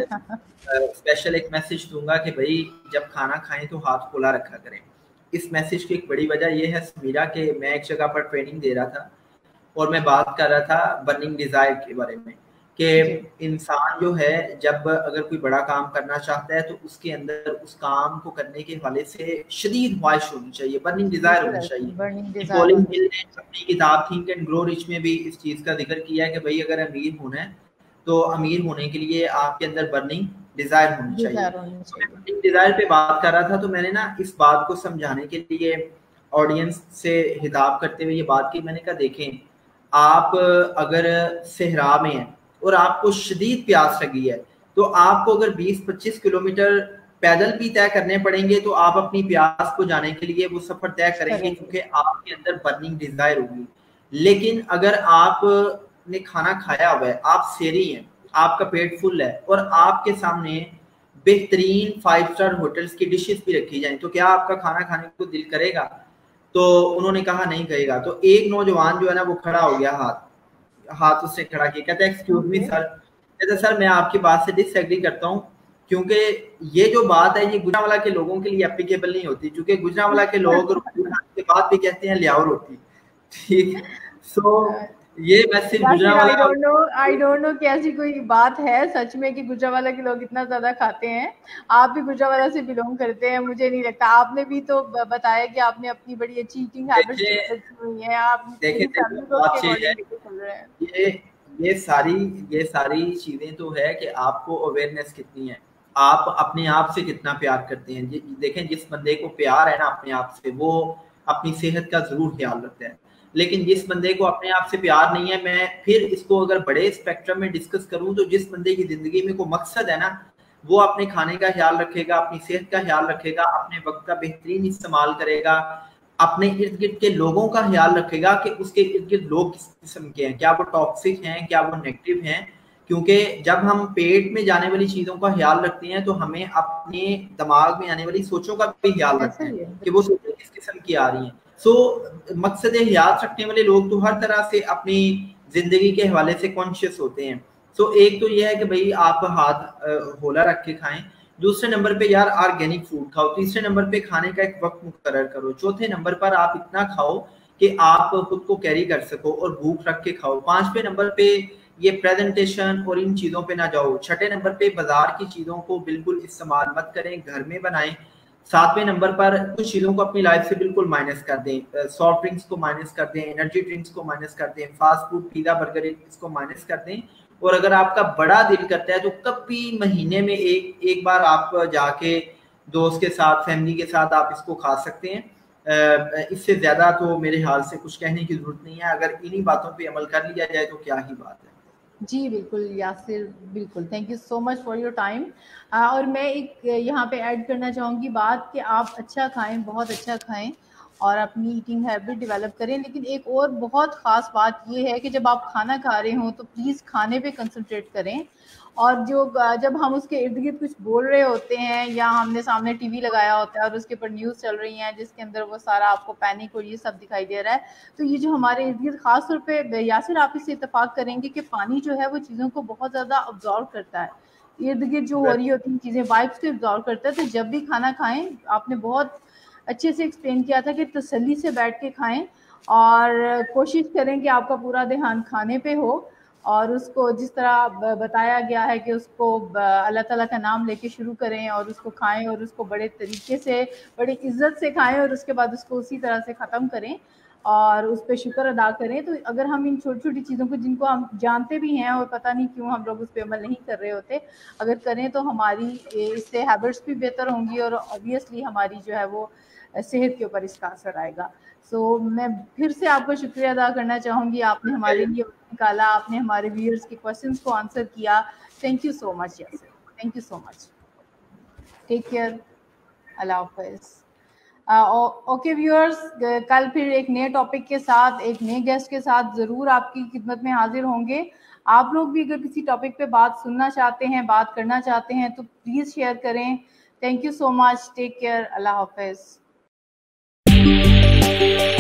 اسپیشل ایک میسج دوں گا کہ بھائی جب کھانا کھائیں تو ہاتھ کھولا رکھا کریں. اس میسج کی ایک بڑی وجہ یہ ہے سمیرا کہ میں ایک جگہ پر ٹریننگ دے رہا تھا اور میں بات کر رہا تھا برننگ ڈیزائر کے بارے میں کہ انسان جو ہے جب اگر کوئی بڑا کام کرنا چاہتا ہے تو اس کے اندر اس کام کو کرنے کے حوالے سے شدید خواہش ہونی چاہیے, برننگ ڈیزائر ہونی چاہیے. نپولین ہل نے اپنی کتاب تھنک اینڈ گرو رچ میں بھی اس چیز کا ذکر کیا ہے کہ بھائی اگر امیر ہونا ہے تو امیر ہونے کے لیے آپ کے اندر برننگ ڈیزائر ہونی چاہیے. برننگ ڈیزائر پہ بات کر رہا تھا تو میں نے نا اس بات کو سمجھانے کے لیے آڈینس سے خطاب کرتے ہوئے یہ بات کی. میں نے کہا دیکھیں آپ اگر صحرا میں ہیں اور آپ کو شدید پیاس لگی ہے تو آپ کو اگر 20-25 کلومیٹر پیدل بھی طے کرنے پڑیں گے تو آپ اپنی پیاس کو جانے کے لیے وہ سفر طے کریں گے کیونکہ آپ کے اندر برننگ ڈیزائر ہوگی. لیکن اگر آپ نے کھانا کھایا ہوا ہے, آپ سیری ہیں, آپ کا پیٹ فل ہے اور آپ کے سامنے بہترین 5 اسٹار ہوٹلز کی ڈشز بھی رکھی جائیں تو کیا آپ کا کھانا کھانے کو دل کرے گا؟ تو انہوں نے کہا نہیں کہے گا. تو ایک نوجوان جو ہے نا وہ کھڑا ہو گیا, ہاتھ اس سے کھڑا کیا, کہتا ہے ایکسکیوز می سر. کہتا ہے سر میں آپ کی بات سے ڈس ایگری کرتا ہوں کیونکہ یہ جو بات ہے یہ گجرانوالہ کے لوگوں کے لیے اپلیکیبل نہیں ہوتی, کیونکہ گجرانوالہ کے لوگ کے بعد بھی کہتے ہیں لیاؤ روٹی. ٹھیک, سو یہ میسج آئی ڈونٹ نو کہ ایسی کوئی بات ہے سچ میں کہ گجرانوالہ کے لوگ اتنا زیادہ کھاتے ہیں. آپ بھی گجرانوالہ سے بلونگ کرتے ہیں, مجھے نہیں لگتا. آپ نے بھی تو بتایا کہ آپ نے اپنی بڑی اچھی ایٹنگ ہیبٹس ہوئی ہیں, آپ یہ ساری چیزیں تو ہے کہ آپ کو اویئرنیس کتنی ہے, آپ اپنے آپ سے کتنا پیار کرتے ہیں. دیکھیں جس بندے کو پیار ہے نا اپنے آپ سے وہ اپنی صحت کا ضرور خیال رکھتا ہے, لیکن جس بندے کو اپنے آپ سے پیار نہیں ہے, میں پھر اس کو اگر بڑے اسپیکٹرم میں ڈسکس کروں تو جس بندے کی زندگی میں کوئی مقصد ہے نا, وہ اپنے کھانے کا خیال رکھے گا, اپنی صحت کا خیال رکھے گا, اپنے وقت کا بہترین استعمال کرے گا, اپنے ارد گرد کے لوگوں کا خیال رکھے گا کہ اس کے ارد گرد لوگ کس قسم کے ہیں, کیا وہ ٹاکسک ہیں, کیا وہ نیگیٹو ہیں. کیونکہ جب ہم پیٹ میں جانے والی چیزوں کا خیال رکھتے ہیں تو ہمیں اپنے دماغ میں آنے والی سوچوں کا بھی خیال ایسا رکھنا ہی ہے ہے. کہ وہ سوچیں کس قسم کی آ رہی ہیں. سو مقصد حیات رکھنے والے لوگ تو ہر طرح سے اپنی زندگی کے حوالے سے کانشیس ہوتے ہیں. سو ایک تو یہ ہے کہ بھئی آپ ہاتھ ہولا رکھ کے کھائیں, دوسرے نمبر پہ یار آرگینک فوڈ کھاؤ, تیسرے نمبر پہ کھانے کا ایک وقت مقرر کرو, چوتھے نمبر پر آپ اتنا کھاؤ کہ آپ خود کو کیری کر سکو اور بھوک رکھ کے کھاؤ, پانچویں نمبر پہ یہ پریزنٹیشن اور ان چیزوں پہ نہ جاؤ, چھٹے نمبر پہ بازار کی چیزوں کو بالکل استعمال مت کریں, گھر میں بنائیں, ساتویں نمبر پر کچھ چیزوں کو اپنی لائف سے بالکل مائنس کر دیں, سافٹ ڈرنکس کو مائنس کر دیں, انرجی ڈرنکس کو مائنس کر دیں, فاسٹ فوڈ پیزا برگر اس کو مائنس کر دیں. اور اگر آپ کا بڑا دل کرتا ہے تو کبھی مہینے میں ایک بار آپ جا کے دوست کے ساتھ, فیملی کے ساتھ آپ اس کو کھا سکتے ہیں. اس سے زیادہ تو میرے خیال سے کچھ کہنے کی ضرورت نہیں ہے. اگر انہی باتوں پہ عمل کر لیا جائے تو کیا ہی بات ہے. جی بالکل یاسر, بالکل, thank you so much for your time. اور میں ایک یہاں پہ ایڈ کرنا چاہوں گی بات کہ آپ اچھا کھائیں, بہت اچھا کھائیں اور اپنی ایٹنگ ہیبٹ ڈیولپ کریں. لیکن ایک اور بہت خاص بات یہ ہے کہ جب آپ کھانا کھا رہے ہوں تو پلیز کھانے پہ کنسنٹریٹ کریں, اور جب ہم اس کے ارد گرد کچھ بول رہے ہوتے ہیں یا ہم نے سامنے ٹی وی لگایا ہوتا ہے اور اس کے اوپر نیوز چل رہی ہیں جس کے اندر وہ سارا آپ کو پینک اور یہ سب دکھائی دے رہا ہے, تو یہ جو ہمارے ارد گرد, خاص طور پہ یاسر آپ اس سے اتفاق کریں گے کہ پانی جو ہے وہ چیزوں کو بہت زیادہ ابزارو کرتا ہے, ارد گرد جو ہو رہی ہوتی ہیں چیزیں وائبس کو ابزارو کرتا ہے. تو جب بھی کھانا کھائیں, آپ نے بہت اچھے سے ایکسپلین کیا تھا کہ تسلی سے بیٹھ کے کھائیں اور کوشش کریں کہ آپ کا پورا دھیان کھانے پہ ہو, اور اس کو جس طرح بتایا گیا ہے کہ اس کو اللہ تعالیٰ کا نام لے کے شروع کریں اور اس کو کھائیں اور اس کو بڑے طریقے سے, بڑی عزت سے کھائیں اور اس کے بعد اس کو اسی طرح سے ختم کریں اور اس پہ شکر ادا کریں. تو اگر ہم ان چھوٹی چھوٹی چیزوں کو, جن کو ہم جانتے بھی ہیں اور پتہ نہیں کیوں ہم لوگ اس پہ عمل نہیں کر رہے ہوتے, اگر کریں تو ہماری اس سے ہیبٹس بھی بہتر ہوں گی اور obviously ہماری جو ہے وہ صحت کے اوپر اس کا اثر آئے گا. سو میں پھر سے آپ کو شکریہ ادا کرنا چاہوں گی, آپ نے ہمارے لیے وقت نکالا, آپ نے ہمارے ویورز کے کوشچنس کو آنسر کیا. Thank you so much Yasir, thank you so much. Take care, اللہ حافظ. اوکے ویورز, کل پھر ایک نئے ٹاپک کے ساتھ, ایک نئے گیسٹ کے ساتھ ضرور آپ کی خدمت میں حاضر ہوں گے. آپ لوگ بھی اگر کسی ٹاپک پہ بات سننا چاہتے ہیں, بات کرنا چاہتے ہیں تو پلیز شیئر کریں. Thank you so much, take care, اللہ حافظ.